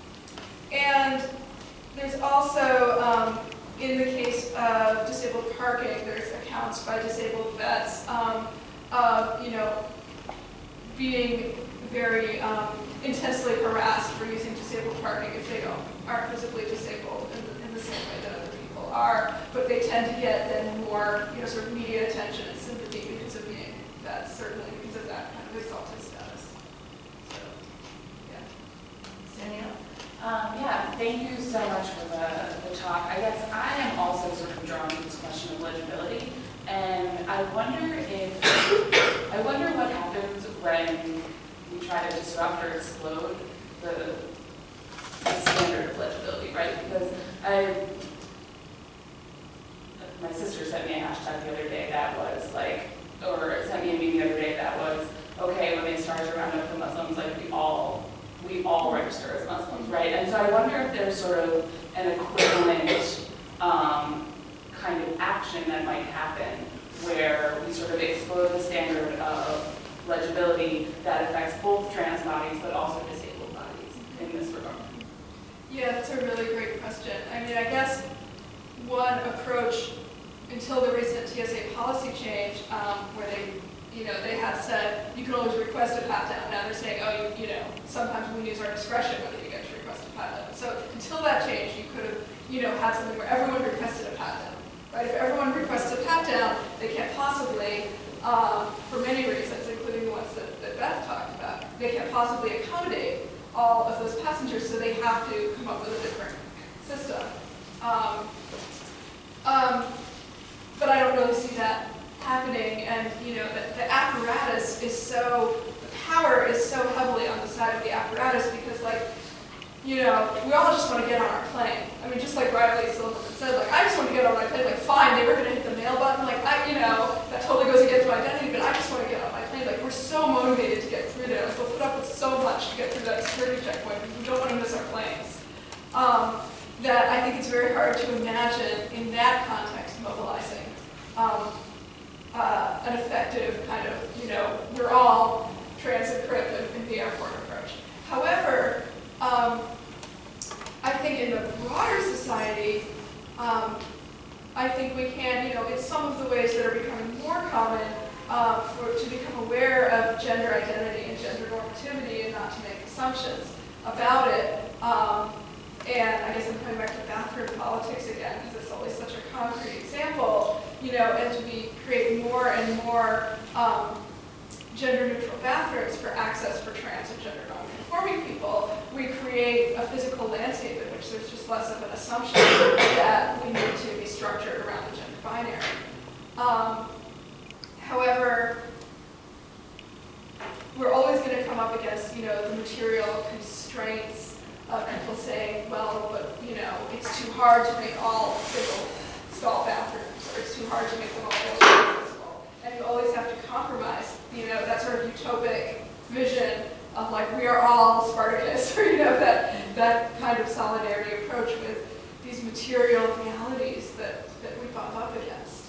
and there's also, um, in the case of disabled parking, there's accounts by disabled vets um, of, you know, being very um, intensely harassed for using disabled parking if they don't, aren't physically disabled in the, in the same way that other people are. But they tend to get then more, you know, sort of media attention and sympathy because of being vets, certainly because of that kind of exalted status. So, yeah. Danielle? Um, yeah, thank you so much for the, the talk. I guess I am also sort of drawn to this question of legibility, and I wonder if, I wonder what happens when we try to disrupt or explode the, the standard of legibility, right? Because I, my sister sent me a hashtag the other day that was like, or sent me a meme the other day that was, okay, when they start to round up the Muslims, like we all, we all register as Muslims, right? And so I wonder if there's sort of an equivalent um, kind of action that might happen where we sort of explode the standard of legibility that affects both trans bodies but also disabled bodies in this regard. Yeah, that's a really great question. I mean, I guess one approach until the recent T S A policy change um, where they You know, they had said you can always request a pat down. Now they're saying, oh, you, you know, sometimes we use our discretion whether you get to request a pat down. So until that change, you could have, you know, had something where everyone requested a pat down, right? If everyone requests a pat down, they can't possibly, um, for many reasons, including the ones that, that Beth talked about, they can't possibly accommodate all of those passengers, so they have to come up with a different system. Um, um, but I don't really see that happening, and you know the, the apparatus is so, the power is so heavily on the side of the apparatus because, like, you know, we all just want to get on our plane. I mean, just like Riley Silverman said, like, I just want to get on my plane. Like, fine, they were going to hit the mail button. Like, I, you know, that totally goes against my identity, but I just want to get on my plane. Like, we're so motivated to get through there. Like, we'll put up with so much to get through that security checkpoint because we don't want to miss our planes. Um, that I think it's very hard to imagine in that context mobilizing um, uh, an effective kind of, you know, we're all transit Crip in, in the airport approach. However, um, I think in the broader society, um, I think we can, you know, in some of the ways that are becoming more common, uh, for, to become aware of gender identity and gender normativity and not to make assumptions about it. Um, and I guess I'm coming back to bathroom politics again because it's always such a concrete example, you know, and to be create more and more um, gender-neutral bathrooms for access for trans and gender non-conforming people, we create a physical landscape in which there's just less of an assumption that we need to be structured around the gender binary. Um, however, we're always going to come up against, you know, the material constraints of people saying, well, but, you know, it's too hard to make all single stall bathrooms, or it's too hard to make them all accessible. And you always have to compromise, you know, that sort of utopic vision of like, we are all Spartacus, or, you know, that, that kind of solidarity approach with these material realities that, that we bump up against,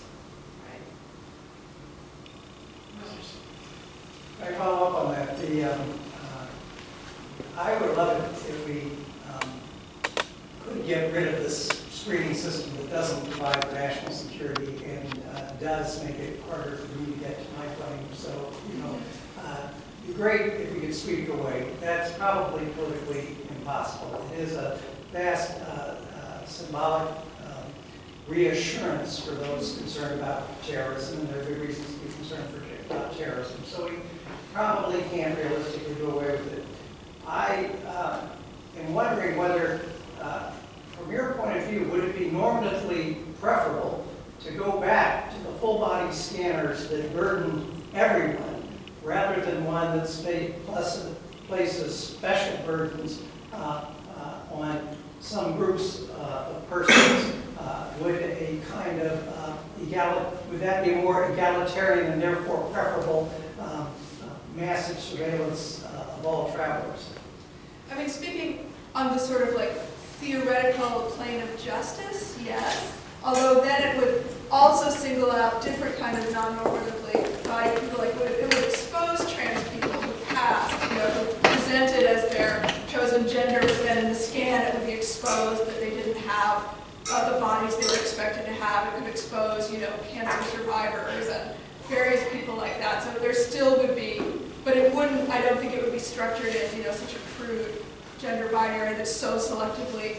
right? I follow up on that. The, um, uh, I would love it if we um, could get rid of this screening system that doesn't provide for national security and uh, does make it harder for me to get to my plane. So, you know, uh, it'd be great if we could sweep it away. That's probably politically impossible. It is a vast uh, uh, symbolic um, reassurance for those concerned about terrorism, and there are good reasons to be concerned for, about terrorism. So we probably can't realistically do away with it. I uh, am wondering whether, uh, from your point of view, would it be normatively preferable to go back to the full-body scanners that burden everyone, rather than one that's made plus places special burdens uh, uh, on some groups uh, of persons? Uh, would a kind of uh, egal would that be more egalitarian and therefore preferable um, uh, massive surveillance uh, of all travelers? I mean, speaking on the sort of like theoretical plane of justice, yes. Although then it would also single out different kind of non-normatively body people, like would, it would expose trans people who passed, you know, who presented as their chosen gender, but then in the scan it would be exposed that they didn't have uh, the bodies they were expected to have. It could expose, you know, cancer survivors and various people like that. So there still would be, but it wouldn't, I don't think it would be structured in, you know, such a crude gender binary that's so selectively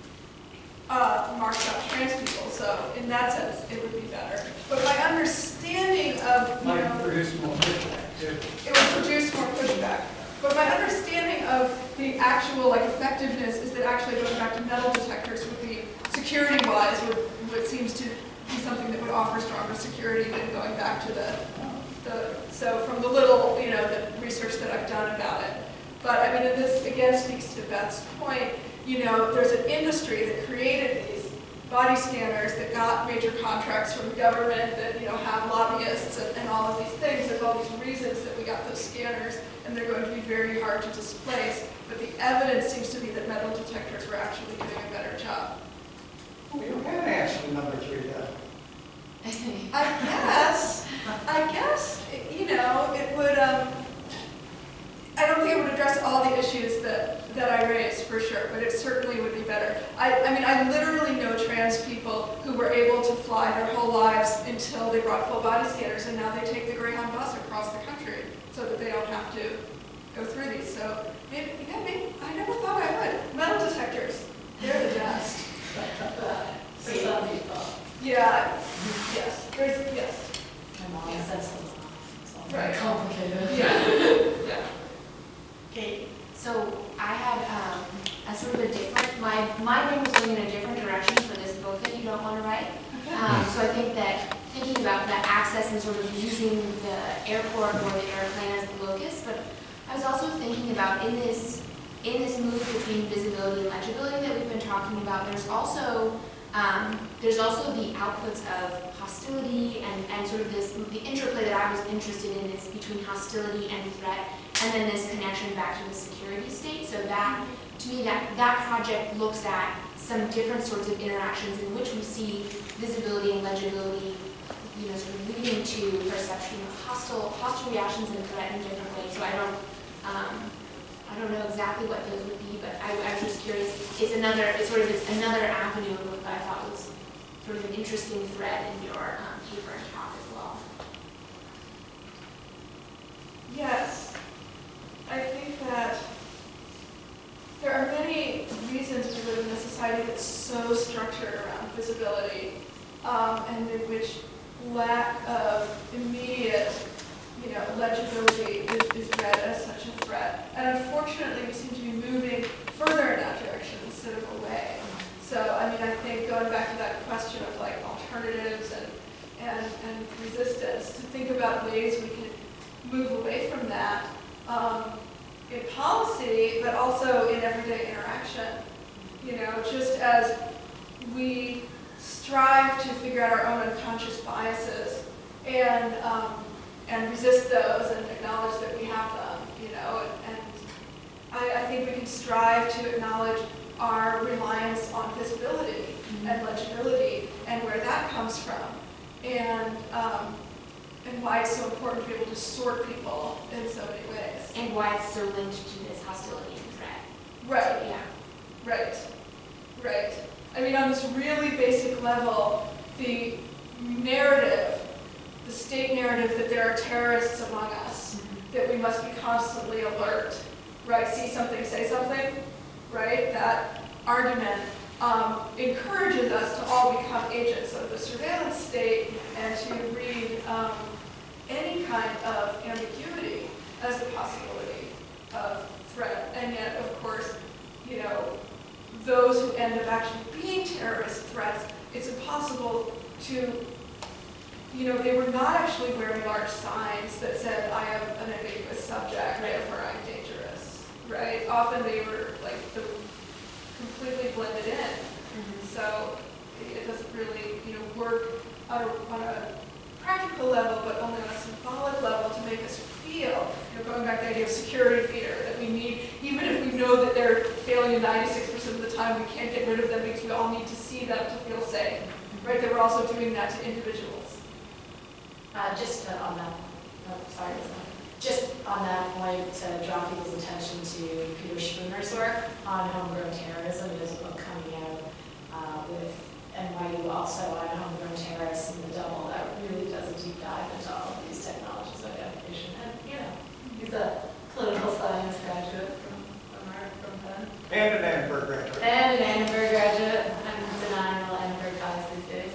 uh, marked out trans people. So in that sense, it would be better. But my understanding of, you Might know, produce more pushback too. it would produce more pushback. But my understanding of the actual like effectiveness is that actually going back to metal detectors would be security-wise would, would seems to be something that would offer stronger security than going back to the the so from the little, you know, the research that I've done about it. But I mean, this again speaks to Beth's point. You know, there's an industry that created these body scanners that got major contracts from the government that, you know, have lobbyists and, and all of these things. There's all these reasons that we got those scanners, and they're going to be very hard to displace. But the evidence seems to be that metal detectors were actually doing a better job. We don't have an answer to number three, though. I guess, I guess, you know, it would, um, I don't think it would address all the issues that, that I raised, for sure, but it certainly would be better. I, I mean, I literally know trans people who were able to fly their whole lives until they brought full body scanners, and now they take the Greyhound bus across the country so that they don't have to go through these. So maybe, yeah, maybe, I never thought I would. Metal detectors, they're the best. For some people. Yeah, yes, there's, yes. My mom Yeah. says so. It's all very Right. complicated. Yeah. Yeah. Kate? So I had um, a sort of a different, my, my brain was going in a different direction for this book that you don't want to write. Um, so I think that thinking about that access and sort of using the airport or the airplane as the locus, but I was also thinking about in this in this move between visibility and legibility that we've been talking about, there's also um, there's also the outputs of hostility and, and sort of this, the interplay that I was interested in is between hostility and threat, and then this connection back to the security state. So that, to me, that, that project looks at some different sorts of interactions in which we see visibility and legibility, you know, sort of leading to perception of hostile, hostile reactions and threat in different ways. So I don't, um, I don't know exactly what those would be, but I, I was just curious. It's another, it's sort of it's another avenue of what I thought was sort of an interesting thread in your um, paper and talk as well. Yes, I think that there are many reasons we live in a society that's so structured around visibility, um, and in which lack of immediate, you know, legibility is, is read as such a threat. And unfortunately, we seem to be moving further in that direction instead of away. So, I mean, I think going back to that question of like alternatives and, and, and resistance, to think about ways we can move away from that um, in policy, but also in everyday interaction. You know, just as we strive to figure out our own unconscious biases and um, and resist those and acknowledge that we have them, you know, and, and I, I think we can strive to acknowledge our reliance on visibility mm-hmm. and legibility and where that comes from, and um, and why it's so important to be able to sort people in so many ways. And why it's so linked to this hostility and threat. Right. So, yeah. Right. Right. I mean, on this really basic level, the narrative, the state narrative that there are terrorists among us, mm-hmm. that we must be constantly alert, right? See something, say something, right? That argument um, encourages us to all become agents of the surveillance state and to read um, any kind of ambiguity as a possibility of threat. And yet, of course, you know, those who end up actually being terrorist threats, it's impossible to, you know, they were not actually wearing large signs that said, I am an ambiguous subject, therefore I'm dangerous, right? Often they were like the, completely blended in. Mm-hmm. So it doesn't really, you know, work on a, on a practical level, but only on a symbolic level to make us feel, you know, going back to the idea of security fear, that we need, even if we know that they're failing in ninety-six percent of the time, we can't get rid of them because we all need to see them to feel safe, right? They were also doing that to individuals. Uh, just uh, on that, oh, sorry, just on that point, to draw people's attention to Peter Spooner's work on homegrown terrorism. There's a book coming out uh, with N Y U also on homegrown terrorists in the double that really does a deep dive into all of these technologies of identification. And, you know, he's a political science graduate from, from, our, from Penn. And an Annenberg graduate. And an Annenberg graduate. I'm denying all Annenberg bias these days.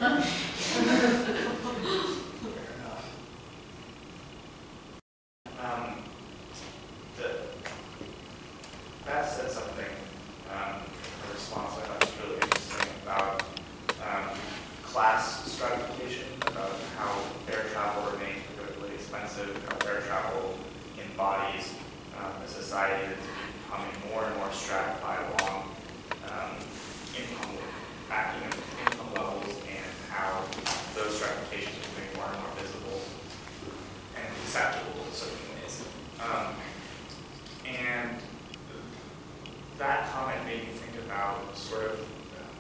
Um, the, that said something, um, a response I thought was really interesting about um, class stratification, about how air travel remains prohibitively expensive, how air travel embodies um, a society that's becoming more and more stratified along um, income, acting income levels, and how those stratifications are becoming more and more visible and acceptable in certain ways. Um, and that comment made me think about sort of um,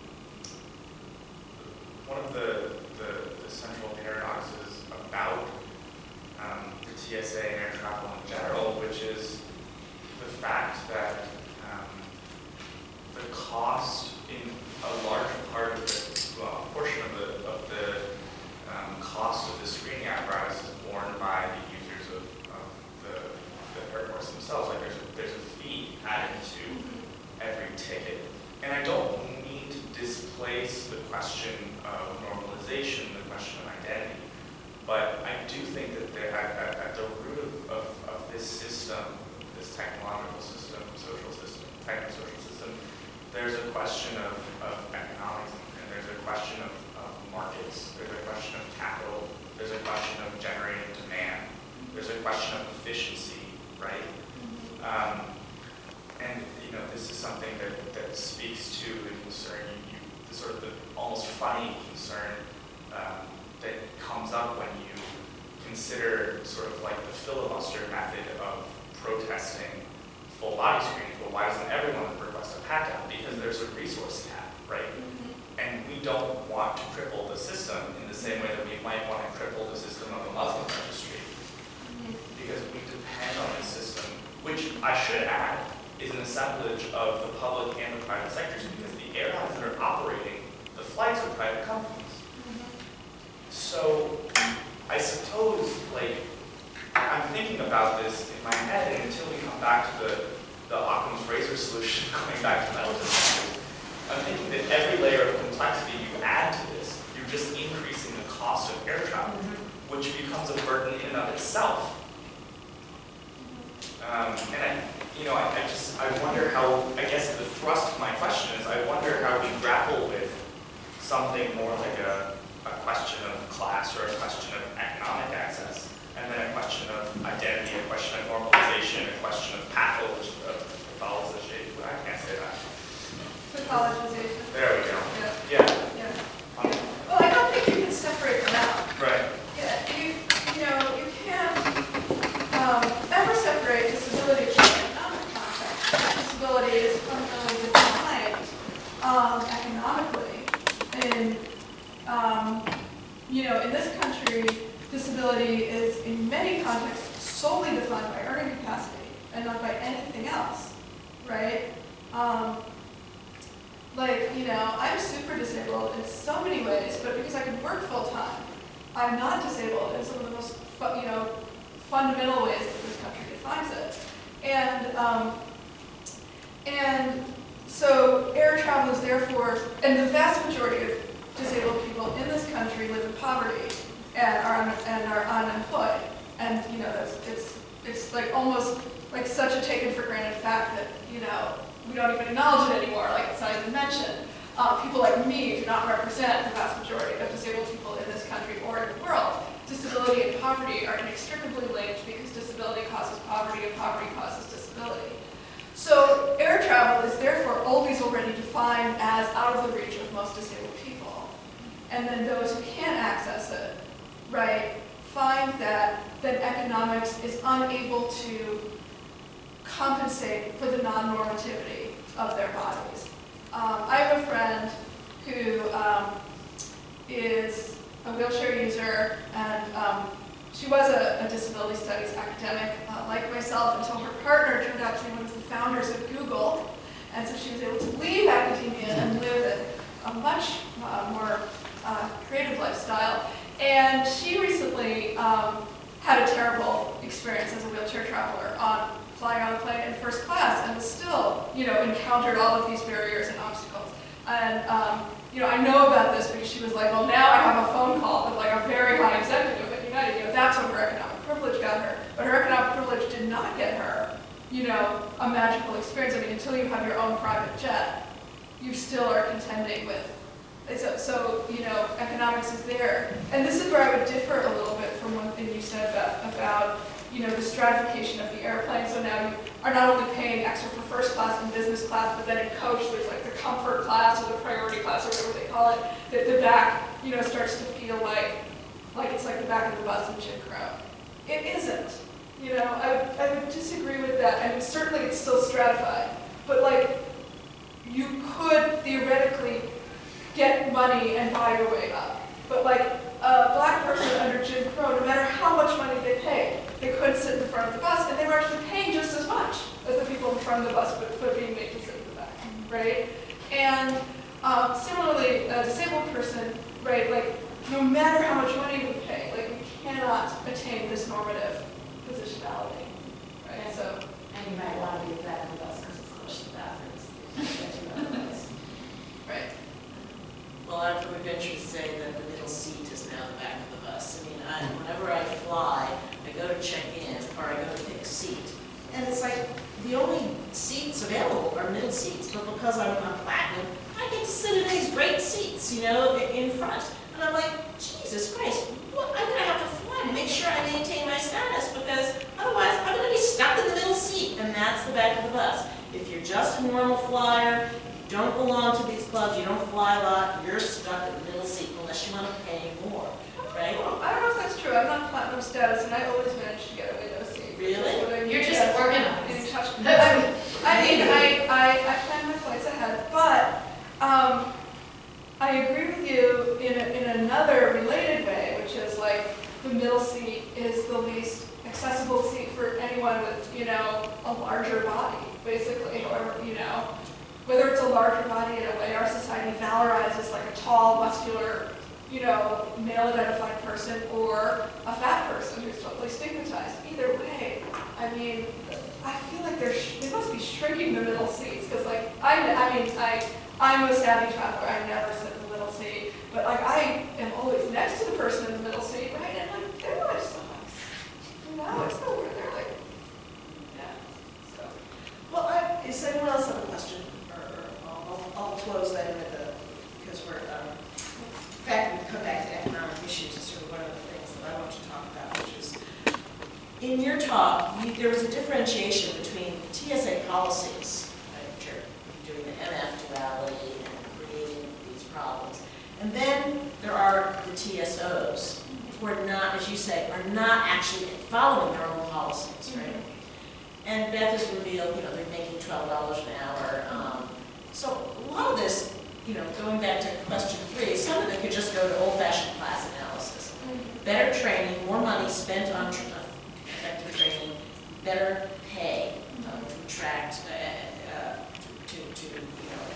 one of the, the, the central paradoxes about um, the T S A and air travel in general, which is the fact that um, the cost in a large part of the, well, a portion of the, of the um, cost of the screening apparatus is borne by the users of, of the, the airports themselves. Like there's a, there's a fee added to every ticket. And I don't mean to displace the question of normalization, the question of identity, but I do think that they're at, at, at the root of, of, of this system, this technological system, social system, techno-social system, there's a question of, of economics, and there's a question of, of markets, there's a question of capital, there's a question of generating demand, there's a question of efficiency, right? Um, and full body screening, but why doesn't everyone request a pat down? Because there's a resource cap, right? Mm-hmm. And we don't want to cripple the system in the same way that we might want to cripple the system of a Muslim registry. Mm-hmm. Because we depend on this system, which I should add is an assemblage of the public and the private sectors, because the airlines that are operating the flights are private companies. Mm-hmm. So I suppose, like, I'm thinking about this in my head, and until we come back to the, the Occam's razor solution, going back to metal detectors, I'm thinking that every layer of complexity you add to this, you're just increasing the cost of air travel, mm-hmm. which becomes a burden in and of itself. Um, and I, you know, I, I just, I wonder how, I guess the thrust of my question is, I wonder how we grapple with something more like a, a question of class or a question of economic access, and then a question of identity, a question of normalization, a question of pathologization. I can't say that. Pathologization. There we go. Yeah. Yeah. yeah. Um, well, I don't think you can separate them out. Right. Yeah. You, you know, you can't um, ever separate disability from economic context. Disability is fundamentally defined um, economically. And, um, you know, in this country, disability is in many contexts solely defined by earning capacity and not by anything else, right? Um, like, you know, I'm super disabled in so many ways, but because I can work full time, I'm not disabled in some of the most, fu you know, fundamental ways that this country defines it. And, um, and so air travel is therefore, and the vast majority of disabled people in this country live in poverty and are, un and are unemployed. And, you know, that's, it's, it's like almost like such a taken for granted fact that, you know, we don't even acknowledge it anymore, like it's not even mentioned. Uh, people like me do not represent the vast majority of disabled people in this country or in the world. Disability and poverty are inextricably linked because disability causes poverty and poverty causes disability. So air travel is therefore always already defined as out of the reach of most disabled people. And then those who can't access it, right, find that then economics is unable to compensate for the non-normativity of their bodies. Um, I have a friend who um, is a wheelchair user, and um, she was a, a disability studies academic uh, like myself until her partner turned out to be one of the founders of Google, and so she was able to leave academia and live a, a much uh, more uh, creative lifestyle. And she recently um, had a terrible experience as a wheelchair traveler on flying on a plane in first class, and still, you know, encountered all of these barriers and obstacles. And, um, you know, I know about this because she was like, well, now I have a phone call with like a very high executive at United. You know, that's what her economic privilege got her. But her economic privilege did not get her, you know, a magical experience. I mean, until you have your own private jet, you still are contending with. So, so, you know, economics is there. And this is where I would differ a little bit from one thing you said about, about you know, the stratification of the airplane. So now you are not only paying extra for first class and business class, but then in coach there's like the comfort class or the priority class or whatever they call it. That the back, you know, starts to feel like, like it's like the back of the bus in Jim Crow. It isn't. You know, I would, I would disagree with that. I mean, certainly it's still stratified, but like, you could theoretically get money and buy your way up. But like a black person under Jim Crow, no matter how much money they paid, they couldn't sit in the front of the bus, and they were actually paying just as much as the people in front of the bus, but, but being made to sit in the back, right? And um, similarly, a disabled person, right, like no matter how much money we pay, like we cannot attain this normative positionality, right? So, and you might want to be at the back of the bus because it's close to the bathrooms. Right. Well, I would venture to say that the middle seat is now the back of the bus. I mean, I, whenever I fly, I go to check in or I go to pick a seat, and it's like the only seats available are middle seats, but because I'm on platinum, I get to sit in these great seats, you know, in front. And I'm like, Jesus Christ, what? I'm going to have to fly to make sure I maintain my status, because otherwise I'm going to be stuck in the middle seat, and that's the back of the bus. If you're just a normal flyer, you don't belong to these clubs, you don't fly a lot, you're stuck in the middle seat unless you want to pay more, right? I don't know if that's true. I'm not platinum status, and I always manage to get a window seat. Really? You're just organized. In touch. I'm, I, I plan my flights ahead, but um, I agree with you in, a, in another related way, which is like the middle seat is the least accessible seat for anyone with, you know, a larger body, basically, or, you know, whether it's a larger body in a way our society valorizes like a tall, muscular, you know, male-identified person or a fat person who's totally stigmatized. Either way, I mean, I feel like they're sh they must be shrinking the middle seats because, like, I, I mean, I, I'm a savvy traveler. I never sit in the middle seat, but like, I am always next to the person in the middle seat, right? And like, their life sucks. You know, it's nowhere. They're like, yeah. So, Well, I, does anyone else have a question? Or, or I'll, I'll, I'll close that in with the, because we're, um, in fact, we come back to economic issues is sort of one of the things that I want to talk about, which is, in your talk, you, there was a differentiation between T S A policies, right, which are doing the M F duality and creating these problems, and then there are the T S Os, who are not, as you say, are not actually following their own policies, right? And Beth has revealed, you know, they're making twelve dollars an hour. Um, so a lot of this, you know, going back to question three, some of it could just go to old-fashioned class analysis. Better training, more money spent on tra effective training, better pay um, to attract, uh, uh, to, to, you know,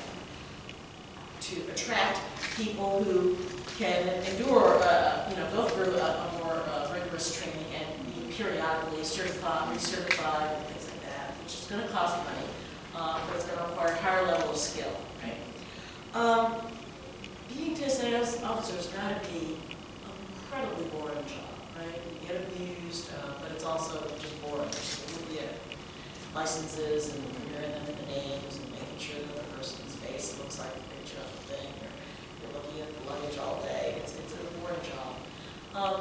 to attract people who can endure, uh, you know, go through a, a more uh, rigorous training and be periodically certified, recertified, and things like that, which is going to cost money, uh, but it's going to require a higher level of skill, right? Um, being T S A officer has got to be an incredibly boring job, right? You get abused, uh, but it's also just boring. So you get licenses and you're in the names and making sure that the person's face looks like a big jump thing. Or you're looking at the luggage all day. It's, it's a boring job. Um,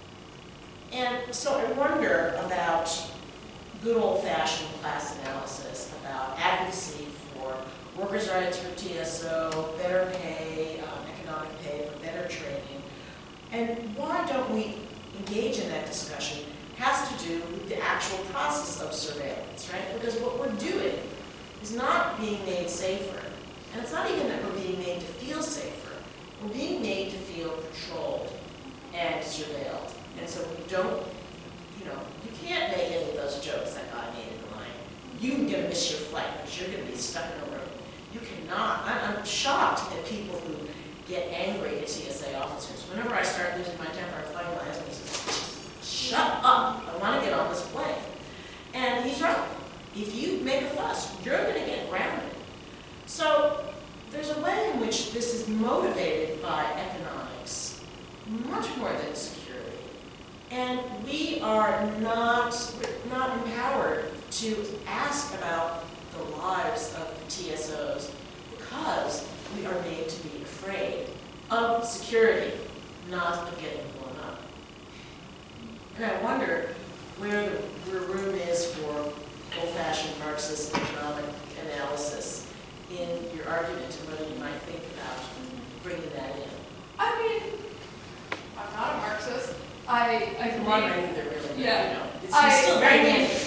and so I wonder about good old-fashioned class analysis, about advocacy for workers' rights for T S O, better pay, um, economic pay for better training. And why don't we engage in that discussion has to do with the actual process of surveillance, right? Because what we're doing is not being made safer. And it's not even that we're being made to feel safer. We're being made to feel controlled and surveilled. And so we don't, you know, you can't make any of those jokes that guy made in the line. You're going to miss your flight because you're going to be stuck in a room. You cannot. I'm shocked at people who get angry at T S A officers. Whenever I start losing my temper, I find my husband says, shut up, I want to get on this plane. And he's right. If you make a fuss, you're going to get grounded. So there's a way in which this is motivated by economics, much more than security. And we are not, not empowered to ask about the lives of the T S Os because we are made to be afraid of security, not of getting blown up. And I wonder where the where room is for old-fashioned Marxist economic analysis in your argument and whether you might think about bringing that in. I mean, I'm not a Marxist. I, I Come on, I think they're really, yeah. you know, it's, I, it's still very I mean, handy.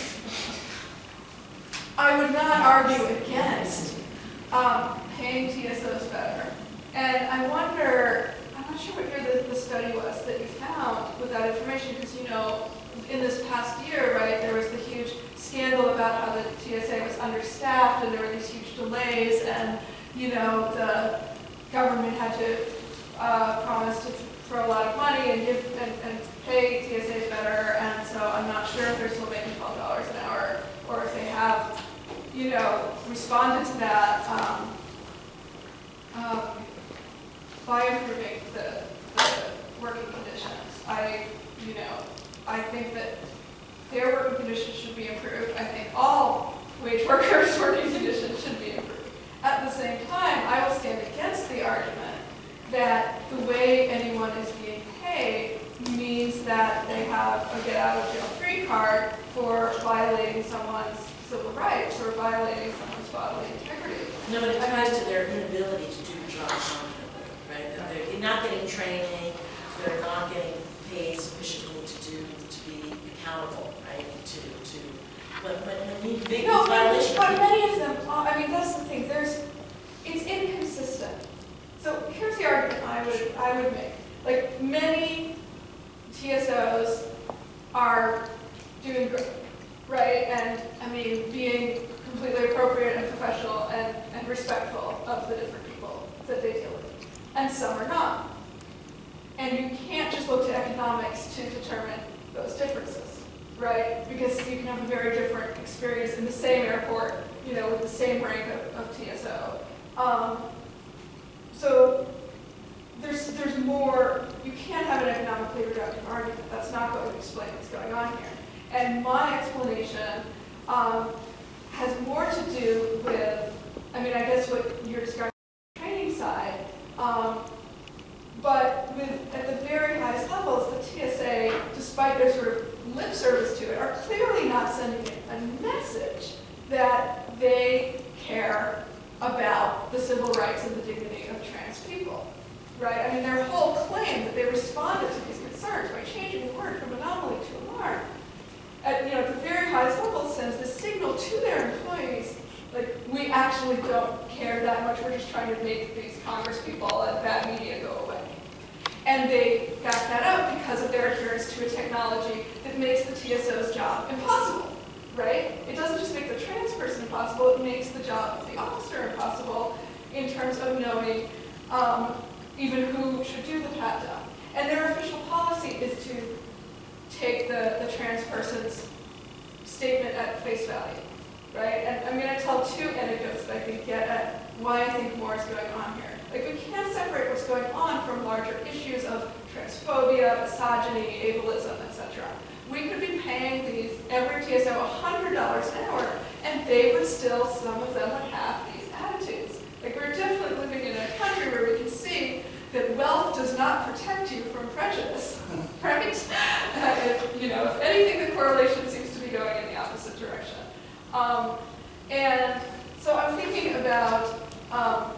I would not argue against um, paying T S Os better. And I wonder, I'm not sure what year the, the study was that you found with that information, because, you know, in this past year, right, there was the huge scandal about how the T S A was understaffed and there were these huge delays and, you know, the government had to uh, promise to throw a lot of money and give and, and pay T S As better, and so I'm not sure if they're still making twelve dollars an hour or if they have, you know, responded to that um, um, by improving the, the working conditions. I, you know, I think that their working conditions should be improved. I think all wage workers' working conditions should be improved. At the same time, I will stand against the argument that the way anyone is being paid means that they have a get-out-of-jail-free card for violating someone's civil rights or violating someone's bodily integrity. No, but it ties to their inability to do the job confidently, right? That they're not getting training, they're not getting paid sufficiently to do, to be accountable, right? To, to But, but when you make No, these but, violations. but many of them, are- I mean, that's the thing, there's, it's inconsistent. So here's the argument I would, I would make. Like, many T S Os are doing great, right? And, I mean, being completely appropriate and professional and, and respectful of the different people that they deal with. And some are not. And you can't just look to economics to determine those differences, right? Because you can have a very different experience in the same airport, you know, with the same rank of, of T S O. Um, so there's, there's more, you can't have an economically reductive argument. That's not going to explain what's going on here. And my explanation um, has more to do with, I mean, I guess what you're describing on the training side, um, but with, at the very highest levels, the T S A, despite their sort of lip service to it, are clearly not sending a message that they care about the civil rights and the dignity of trans people, right? I mean, their whole claim that they responded to these concerns by changing the word from anomaly to alarm, at, you know, at the very highest level, sends the signal to their employees, like, we actually don't care that much, we're just trying to make these Congress people and bad media go away. And they back that up because of their adherence to a technology that makes the T S O's job impossible, right? It doesn't just make the trans person impossible, it makes the job of the officer impossible in terms of knowing um, even who should do the pat down. And their official policy is to take the, the trans person's statement at face value, right? And I'm going to tell two anecdotes that I think get at why I think more is going on here. Like, we can't separate what's going on from larger issues of transphobia, misogyny, ableism, et cetera. We could be paying these, every T S O one hundred dollars an hour, and they would still, some of them would have these attitudes. Like, we're definitely living in a country where we can see that wealth does not protect you from prejudice, right? Uh, if, you know, if anything, the correlation seems to be going in the opposite direction. Um, and so I'm thinking about, um,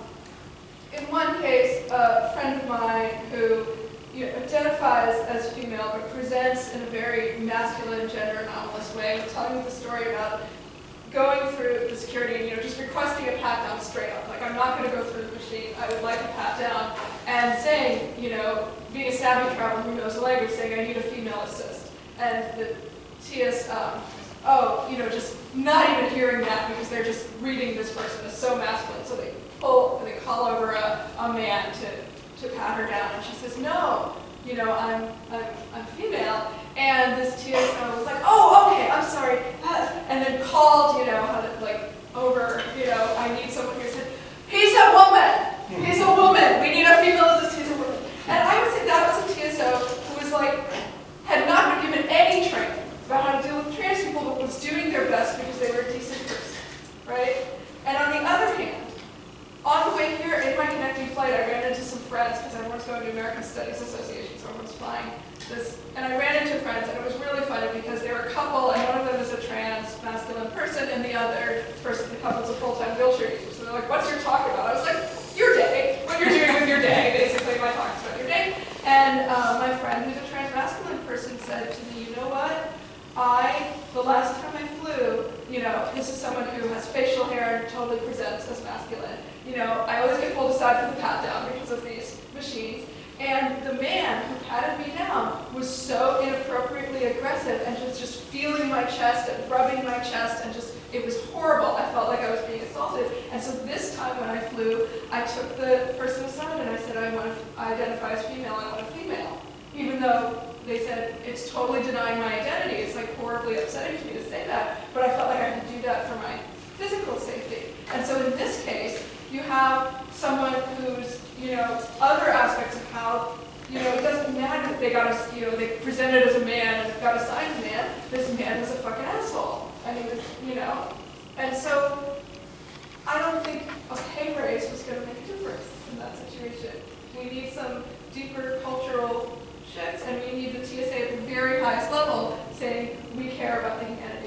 in one case, a friend of mine who you know, identifies as female but presents in a very masculine, gender anomalous way, was telling me the story about going through the security and you know, just requesting a pat down straight up. Like, I'm not going to go through the machine, I would like a pat down. And saying, you know, being a savvy traveler who knows the language, saying I need a female assist. And the T S, um, oh, you know, just not even hearing that because they're just reading this person as so masculine. So they pull, they call over a, a man to, to pat her down. And she says, no, you know, I'm, I'm, I'm female. And this T S O was like, oh, okay, I'm sorry. And then called, you know, how to, like, over, you know, I need someone who said, he's a woman. He's a woman. We need a female assist. He's a woman. And I would say that was a T S O who was like, had not been given any training about how to deal with trans people, but was doing their best because they were a decent person, right? And on the other hand, on the way here in my connecting flight, I ran into some friends because everyone's going to American Studies Association, so everyone's flying this. And I ran into friends, and it was really funny because they were a couple, and one of them is a trans masculine person, and the other person, the couple, is a full-time wheelchair user. So they're like, what's your talk about? I was like, your day, what you're doing with your day, basically. My talk is about your day. And uh, my friend, who's a trans masculine person, said to me, you know what? I, the last time I flew, you know, this is someone who has facial hair and totally presents as masculine. You know, I always get pulled aside for the pat down because of these machines. And the man who patted me down was so inappropriately aggressive and just, just feeling my chest and rubbing my chest and just, it was horrible. I felt like I was being assaulted. And so this time when I flew, I took the person aside and I said, I want to identify as female, I want a female. Even though they said, it's totally denying my identity. It's like horribly upsetting to me to say that. But I felt like I could do that for my physical safety. And so in this case, you have someone who's, you know, other aspects of how, you know, it doesn't matter that they got a, you know, they presented as a man and got assigned a man. This man was a fucking asshole. I mean, you know. And so I don't think a pay raise was going to make a difference in that situation. We need some deeper cultural shifts, and we need the T S A at the very highest level saying we care about the humanity